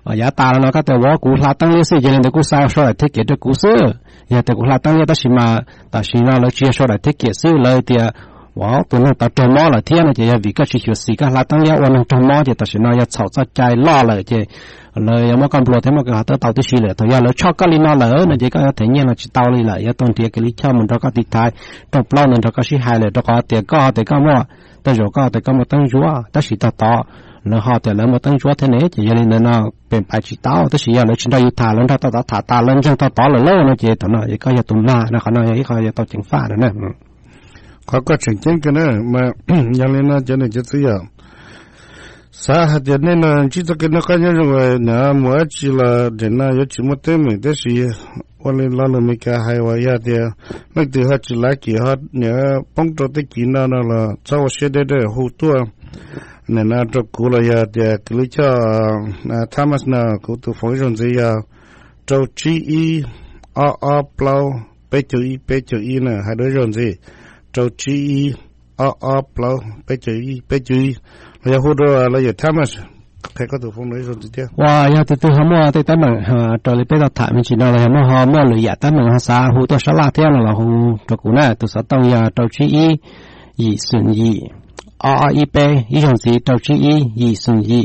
giá ta nó các tờ võ cú là tăng lên sự cho nên cú sao so lại thiết kế cho cú sư giờ tờ cú là tăng lên ta chỉ mà ta chỉ nó là chia so lại thiết kế sư lời thì wow tụi nó ta trồng mỏ là thiên là chỉ vì cái chuyện gì cái là tăng lênวันtrồng mỏ thì ta chỉ nói chảo cho trái lo lại chỉ lời mà con bùa thế mà cái tao tao tôi xí lại thôi giờ lời cho cái li nó lỡ là chỉ cái thế nhiên là chỉ tao li lại giờ tuần tiệc cái li cho mình cho cái tịt thái trong bao mình cho cái xí hai lại cho cái tiệc có mỏ ta rồi có một tăng chúa ta chỉ tao nó họ thì lấy một tăng chúa thế này chỉ nên nóเป็นไปchỉ tao ta chỉ là chỉได้thả lên ta thả lên trong tao là lâu nó chỉ tao nó cái giờ tuần na nóเขาnói cái giờ tao chỉnh pha rồi nè เขาก็ถึงจังกันนะมาอย่างนี้นะจะเนี่ยจะซื้อสาหัสเดี๋ยวนี้นะที่จะกินก็ยังว่าเนี่ยมัวจีละเดี๋ยวนะยังจีมัวเต็มเลยแต่สิวันนี้เราไม่กล้าให้ว่าอย่าเดี๋ยวไม่ตื่นหัดจีละกี่หัดเนี่ยป้องตัวตะกี้นั่นละเจ้าเสียได้หูตัวเนี่ยนะตัวกูละอย่าเดี๋ยวกิจทามัสนะกูตัวฝอยจนเสียเจ้าจีเปล่าไปจุยนะให้ด้วยจนเสียchâu chi plau bây giờ là hồ đồ là giờ tham mà thấy có tổ phong nói rồi chứ wow giờ từ hôm qua tới tấm mà trời lại bây giờ thả mình chỉ nói là hôm qua mua lười tấm mà họ xa hồ tôi xả lá theo là hồ cho cụ này tôi sẽ tông giờ châu chi y xuân y RIP ý trong gì châu chi y xuân y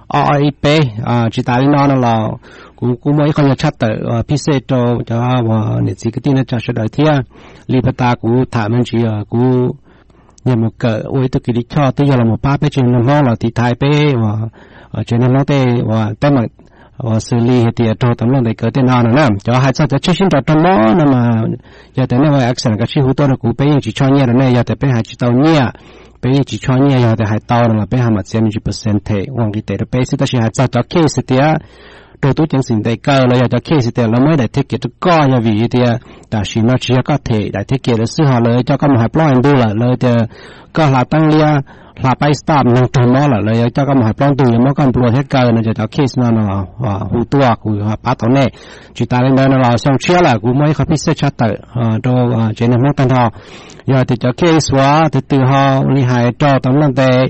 RIP chỉ tại nó là cũng mới không chắc tới PC cho và những gì cái tin nó cho sẽ đợi theo Liberta cũng thả mình chỉ cũng nhà một cỡ ôi tôi kỳ đi cho tôi giờ là một ba bé trên nó là thì thái bé và trên nó tê và tê mà và xử lý thì cho tấm lòng để cỡ tên nào nữa cho hai sao cho chơi xin cho trong đó nên mà giờ tới này action cái chi hữu tôi là cũng bé chỉ cho nhẹ này giờ tới bé hai chỉ tao nhẹ bé chỉ cho nhẹ giờ tới hai tao là bé hai mà 70% thế hoàng cái tới bé sẽ tới hai sao cho case thì tôi chẳng xin đại cơ là cho case thì là mới đại thiết kế cho co nhà vì thì đã xin nó chỉ có thể đại thiết kế là sư họ lời cho các một hai plan đủ là lời thì có là tăng lia là bay start nâng trong đó là lời cho các một hai plan đủ mà còn plan hết cơ là cho case nó hữu tua của bắt đầu này chỉ ta lên đây là xong chia là cũng mới có biết sẽ chat tới cho trên nó tăng thọ giờ thì cho case hóa thì từ họ đi hai cho tấm lần tệ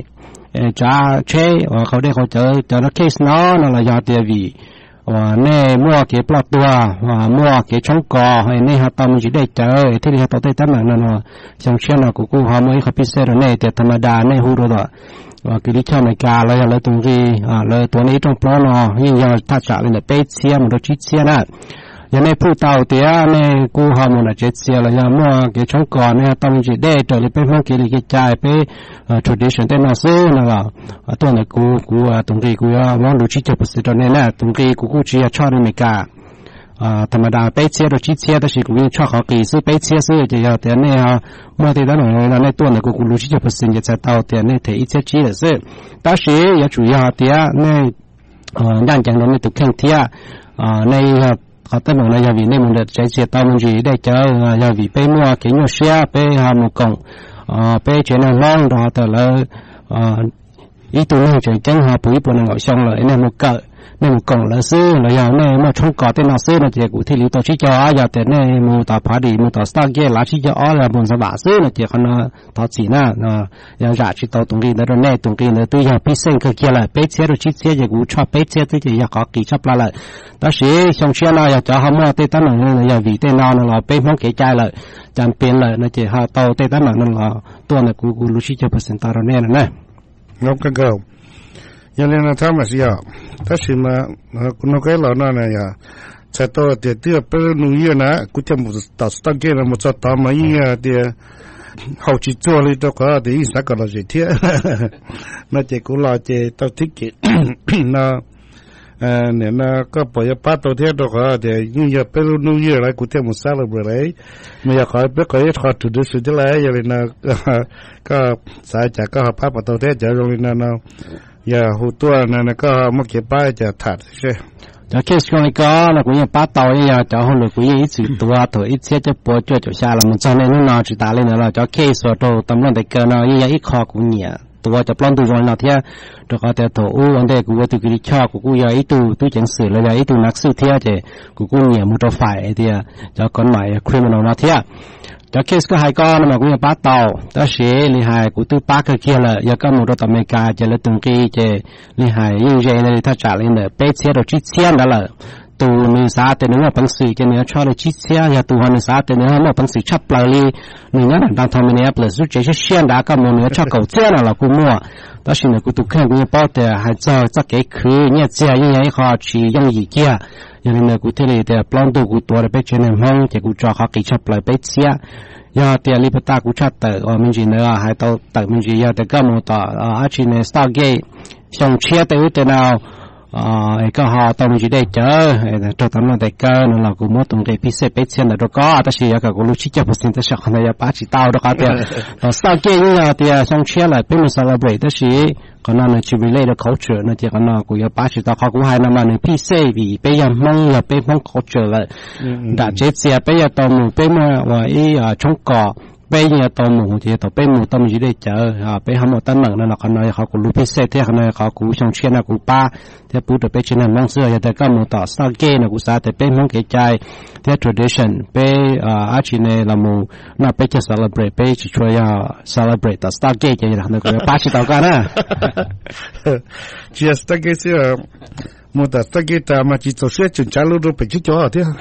trả chế vàเขาได้เขาเจอcase nó là do tiền vì và nè mua cái plot tua và mua cái chống cò hay nè họ tao chỉ để chơi thế thì họ tao thấy tấm này nó trong chuyện nào cũng họ mới có biết rồi nè thìธรรมดาnè hú rồi đó và cái lý do này cả là tụi gì làตัวนี้trong plot nó nhưng giờ ta trả lên là bê xe một đôi chiếc xe nè giờ này phụ tàu thì nè cô họ muốn là chết xe là giờ mua cái chống cò nè tao chỉ để chơi lên bên phong cái trái bên tradition tên nó xưa làตัวnày cô tụi gì cô mong được chỉ cho bớt cho nên là tụi gì cô chỉ cho nên mấy cảธรรมดาไปเชียร์เราชิดเชียร์แต่สิกูชอบเขากี่ซื้อไปเชียร์ซื้อจะยาวแต่เนี่ยเมื่อที่ด้านหลังในตัวเนี่ยกูรู้ชิดจะเปอร์เซ็นต์จะเท่าแต่เนี่ยเทอีเชียร์จีเลยซื้อแต่สิอย่าจุยาเตี้ยเนี่ยด้านจังนั้นเนี่ยตุกแข่งเตี้ยในเขาตั้งในยาวีในมันเดือดใจเสียตามันจีได้เจอยาวีไปมัวเกี่ยวเสียไปหาหมูกงไปเจริญร้องรอแต่ละอีตัวนี้จะจังหาปุ๋ยปนเอาช่องเลยในหมูเกะในหมูกงละซื้อเลยอย่างในมาช่องก่อเต้นเอาซื้อนะเจ้ากูที่ลิตัวชี้จออย่าแต่ในหมูต่อพอดีหมูต่อสตาร์เกลาชี้จอแล้วบนสบายซื้อนะเจ้าเขาเนาะต่อสีหน้าเนาะอย่างจ่าชี้ตัวตรงนี้แล้วในตรงนี้เนี่ยตัวอย่างพิเศษก็เกี่ยวเลยไปเชียร์เราชี้เชียร์เจ้ากูชอบไปเชียร์ที่จะอยากขอกี่ชอบละเลยแต่สิช่องเชียร์เราอยากจะเขามาเต้นตั้งหนึ่งอยากวีเต้นนอนเราไปมองเกยใจเลยจำเป็นเลยนะเจ้าเขาโตเต้นตั้งหนึ่งนั่นเราตัวเนี่ยกูรู้ชี้จะเปอร์เซ็นต์ตาเราแน่นะน้องกันเก่าอย่างนี้นะถ้ามาเสียถ้าสิมาคุณน้องแกเราหน้าเนี่ยใช้ตัวเดี๋ยวเป็นนุ่ยนะกูจะมุดตัดสตังเกนะมุดตัดตามมาอีเดี๋ยวเขาจิตจ่อเลยตัวก็เดี๋ยวสักก็เราจะเที่ยน่าจะกูเราจะต้องทิ้งกินะเนี่ยนะก็ปล่อยป้าตัวเที่ยตัวก็เดี๋ยวยิ่งจะเป็นนุ่ยอะไรกูจะมุดซาเลยไปเลยไม่อยากขอไปขอให้ขอจุดสุดที่ไรอย่างนี้นะก็สายจากก็ป้าตัวเที่ยจะตรงนี้นะอย่าหูตัวนั่นก็มาเก็บป้ายจะถัดใช่จะเคสคนก็เราคุยป้าต่อยอย่าจะหัวเราคุยอีกสิ่งตัวถอยอีกเสียจะปวดจะชาละมันจะในนั้นนอนจุดตาเลยนะเราจะเคสว่าตัวตำรวจแต่เกินเราอย่าอีกคอกูเนี่ยตัวจะปล้นตัวเราเที่ยตัวก็แต่ตัววันเด็กกูตัวกิริชอบกูอย่าอีตัวจังสื่อเลยอย่าอีตัวนักสื่อเที่ยเจกูเนี่ยมุดฝ่ายเดียจะก่อนใหม่คริมินอลเราเที่ย cho case có hai con mà cũng bắt tàu đó sẽ li hai của tư bác cái kia là giờ có một đôi tàu America chỉ là từng kỳ chỉ li hai như vậy này ta trả lên là bé xe rồi chiếc xe đó là tù nữ xã thì nếu mà bằng sự cái này cho là chiếc xe ya tù nữ xã thì nếu mà bằng sự chấp lại li nữ nhá đang tham gia là rút chế xe đã có một nữ cho cầu xe là cũng mua đó là của tụ khen cũng bao thì hay cho cái khứ nhẹ xe như vậy họ chỉ dùng gì kia cho nên là cụ thể là plan tu cụตัวไปเจนห้องจะกูจะเขากิจไปไปเสียยาเตียลิปตากูชัดแต่มันจีเนื้อให้ตัวแต่มันจียาแต่ก็มันต่ออาชีพสตาร์เกย์ส่งเชียร์แต่ว่าแต่เราก็หาตัวมันจีได้เจอตัวตำนานแต่ก็นั่นเรากูมั่วตรงใจพิเศษไปเชียร์แต่ก็แต่เชียร์ก็กูรู้ชิจะพูดสิ่งที่ฉันอยากป้าจีเต้าแล้วก็เตียสตาร์เกย์นี่เตียส่งเชียร์เลยเป็นมัน celebrate แต่ชีก็นั่นคือ relate culture นั่นที่ก็นั่นกูอยากป้าจีเต้าเขากูให้นั่นมันพิเศษบีไปยังมั่งอย่าไปมั่ง culture เลยแต่เจ๊เสียไปยังตัวมึงไปมั่งว่าชงก่อไปยังตัวมึงที่ตัวไปมึงตัวมึงจะได้เจอไปหาหมดตั้งหนึ่งนั่นเขานั่นเขากูรู้พิเศษที่เขานั่นเขากูส่งเชียร์นะกูป้าที่พูดไปเช่นนั้นมั่งเสื้อแต่ก็มึงต่อ start game นะกูสาแต่ไปมั่งเกจใจที่ tradition ไปอาชีพเนี่ยเรามึงน่าไปจะ celebrate ไปช่วยcelebrate ต่อ start game อย่างนั้นกูป้าชิดต่อกันนะที่ start game สิmột ta cái ta mà chỉ tổ chức chừng trả lúa rồi phải chứ cho thế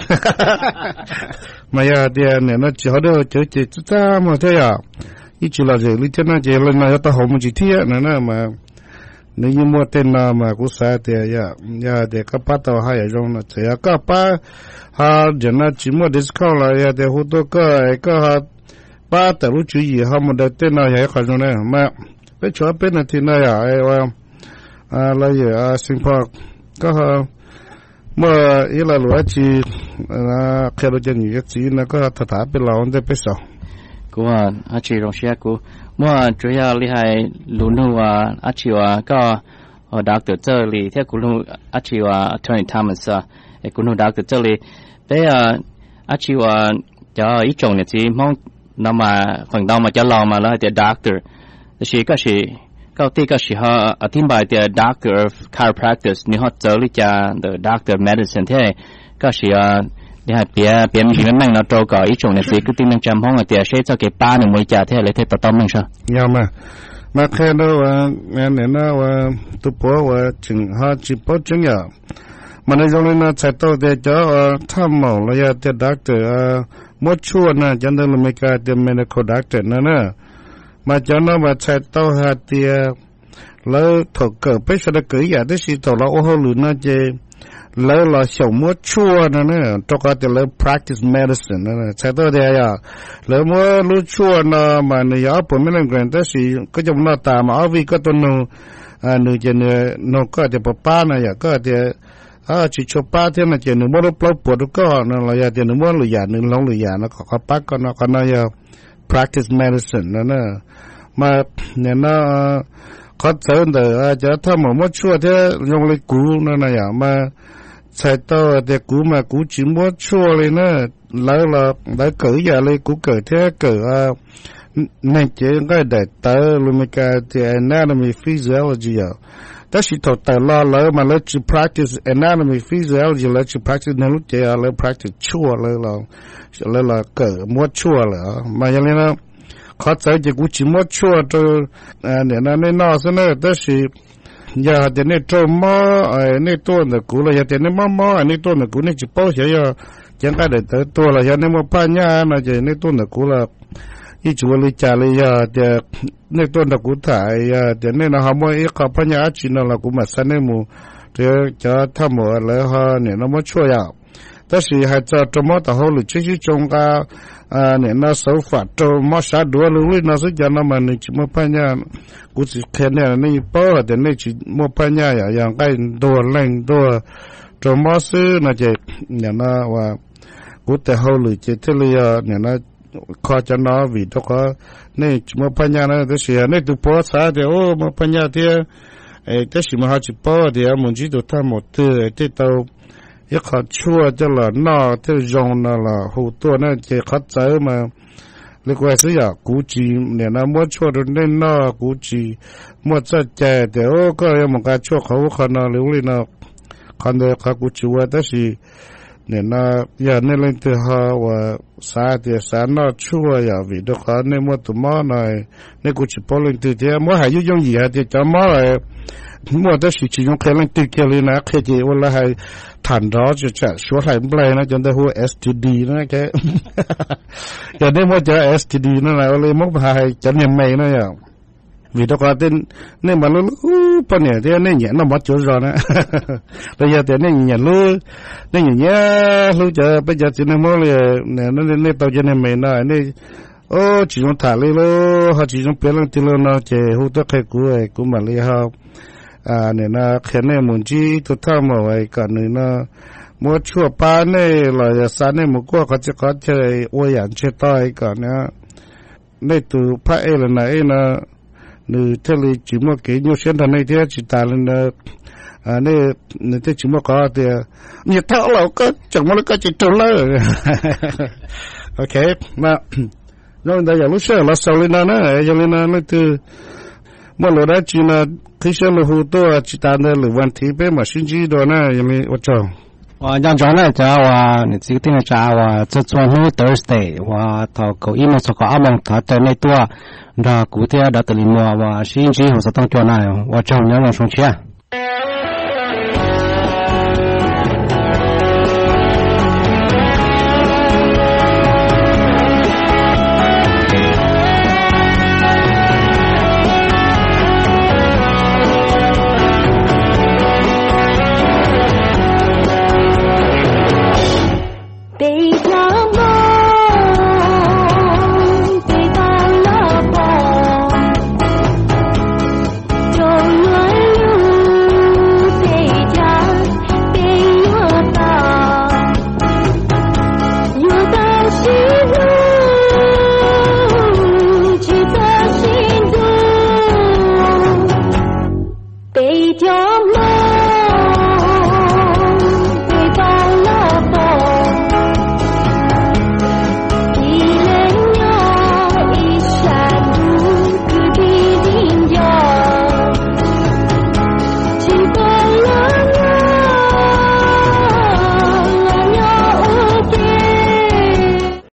mà giờ thì này nó chỉ họ đâu chỉ ta mà thế à ít chỉ là gì lý thế nào chỉ là này ta học một chỉ thế này mà nếu như mua tên nào mà cũng sai thì ya thì các bác tao hay ở trong nó thì các bác ha giờ nó chỉ mua discount là ya thì hút đâu có ha bác tao lúc chú ý ha một đợt tên nào ya khỏi trong này mà bây giờ bên này thì này là gì Singaporeก็เมื่ออีหลาหลวงจีเคยเราจะหนีจีนก็ถาเป็นเราได้ไปสองกูว่าอาชีพโรงเรียนกูเมื่อจุยาลิให้รู้นู่ว่าอาชีพว่าก็ด็อกเตอร์เจอรี่ที่กูรู้อาชีพว่า attorney Thomas กูรู้ด็อกเตอร์เจอรี่แต่อาชีพว่าจะอีจงเนี่ยจีมองนำมาฝั่งดาวมาจะลองมาแล้วแต่ด็อกเตอร์แต่ชีก็ชีก็ที่ก็ชีเขาอธิบายแต่ doctor of chiropractic นี่เขาเจอลิจา the doctor of medicine ที่ก็ชีนี่ให้เปียมีมันนั่งเราโจก่ออีจงเนี่ยสิก็ที่นั่งจำห้องแต่ใช้เจ้าเก็บป้าหนึ่งมวยจ่าที่อะไรที่ประตอมนั่งใช่ยามาแค่นั้นว่างานเนี่ยนะว่าตัวปัวว่าจึงหาจีบจึงอย่างมันในตรงนี้นะใช้ตัวเดียวจะทำหมอแล้วยาเดีย doctor มดชั่วนะจันทร์เราไม่กล้าเดีย medical doctor นะmà cho nó mà chạy tàu hạt thì lỡ thổ cỡ bây giờ cứ vậy đấy thì thổ là ô hô lửa nó chơi lỡ là sống mua chua nữa cho cái thì lỡ practice medicine nữa chạy tàu thì lỡ mua lúa chua nó mà người ở bên mình gần đấy thì cái trong nó ta mà ở vì cái tuần nó chơi nó có thì papa này có thì chỉ cho ba thế là chơi nó mua nó bột có nó là chơi nó mua lửa già nó lông lửa già nó có bác có nó practice medicine nữa mà nhà nó có thể là cho thằng mà mua chua thế dùng lấy củ nó này mà sai tao thì củ mà củ chỉ mua chua lên nữa là đã cử giờ lấy củ cử thế cử nên chỉ cái để tao luôn cái thì anatomy physiology đó chỉ thầu tao lo mà lấy chỉ practice anatomy physiology lấy chỉ practice nên lúc chơi lấy practice chua là cử mua chua là mà cho nên nó khó giải chỉ cũng chỉ mua chua cho để nó nên nó sẽ nó đó là giờ thì nên cho mò nên tôi là cũ là giờ thì nên mò nên tôi là cũ nên chỉ bao giờ giờ chẳng cái để tới tôi là giờ nên mua pa nha là giờ nên tôi là cũ là ít chua lấy trà lấy giờ thì nên tôi là cũ thải thì nên là họ mua ít cặp pa nha chỉ nó là cũ mà sao nên mua thì cho tham mua lấy họ nên nó mua chua vậy đó là hai cho mò tao hồi chỉ trong cái nên nó xấu phạt cho mò sát đuôi luôn nó sẽ cho nó mà nên chỉ mua pa nha cũng chỉ khen này nên bao thì nên chỉ mua pa nhaอย่างcái đồ lạnh đồ cho mò sư nó chỉ nhà nó và cũngแต่hồi lười chỉ thế là nhà nó khó cho nó vì đó có nên chỉ mua pa nha nó đó là nên tụ bao sát thì ô mua pa nha thì đó là mà họ chỉ bao thì mình chỉ được tham một thứ thì tao ít khó chua cho là nó theo dòng nó là hồ tua nó chỉ khó chơi mà liên quan tới giờ cú chỉ nên nó mua chua rồi nên nó cú chỉ mua cho chè thì ô có một cái chua khẩu khó nó lưu lên nó còn được khó cú chua đó thì nên nó giờ nên lên từ họ và xã thì xã nó chua giờ vì đó khó nên mua tụi mỏ này nên cũng chỉ bỏ lên từ thế mua hay dùng gì thì cho mỏ này mua đó chỉ dùng cái lên từ kia lên nè cái gì là hay thành đó就这说来不来呢就得和 STD 呢cái giờ nên mua cho STD nó là lấy mốc hay cho niệm mày nó vậy vì đó có tên nên mà nó bao nhiêu thế nên nhẹ nó mất chỗ rồi nè bây giờ thì nên nhẹ luôn nên nhẹ luôn chờ bây giờ thì nên mua là nó nên tao cho nên mày nói nên ô chỉ dùng thả lên luôn họ chỉ dùng bể lên thì luôn nó chỉ hút tất cả của mà lấy họ nên nó khi này muốn chi tụt thăm mà vậy cả nên nó mua chua pa này là sáng này mua qua có chơi ôi ảnh chơi tay cả nữa nên từ phải là này nó nữ thế là chỉ mua cái nhiều chuyện này thì chỉ ta lên nên thế chỉ mua có thì nhiều tháo là có chẳng mua có chỉ trâu lơ ok mà rồi đây giờ lúc sau là sau lên nó giờ lên nó từ mà lúc đó chỉ là khi xem là hồ tô chỉ ta nên là vấn đề về mà sinh chi đó nè giờ mình ở chỗ yang chọn này cho你这个定查这做那 Thursday 头个一毛个阿蒙他在那多，那古天的里面是应该好是当做那样，我找人来送钱。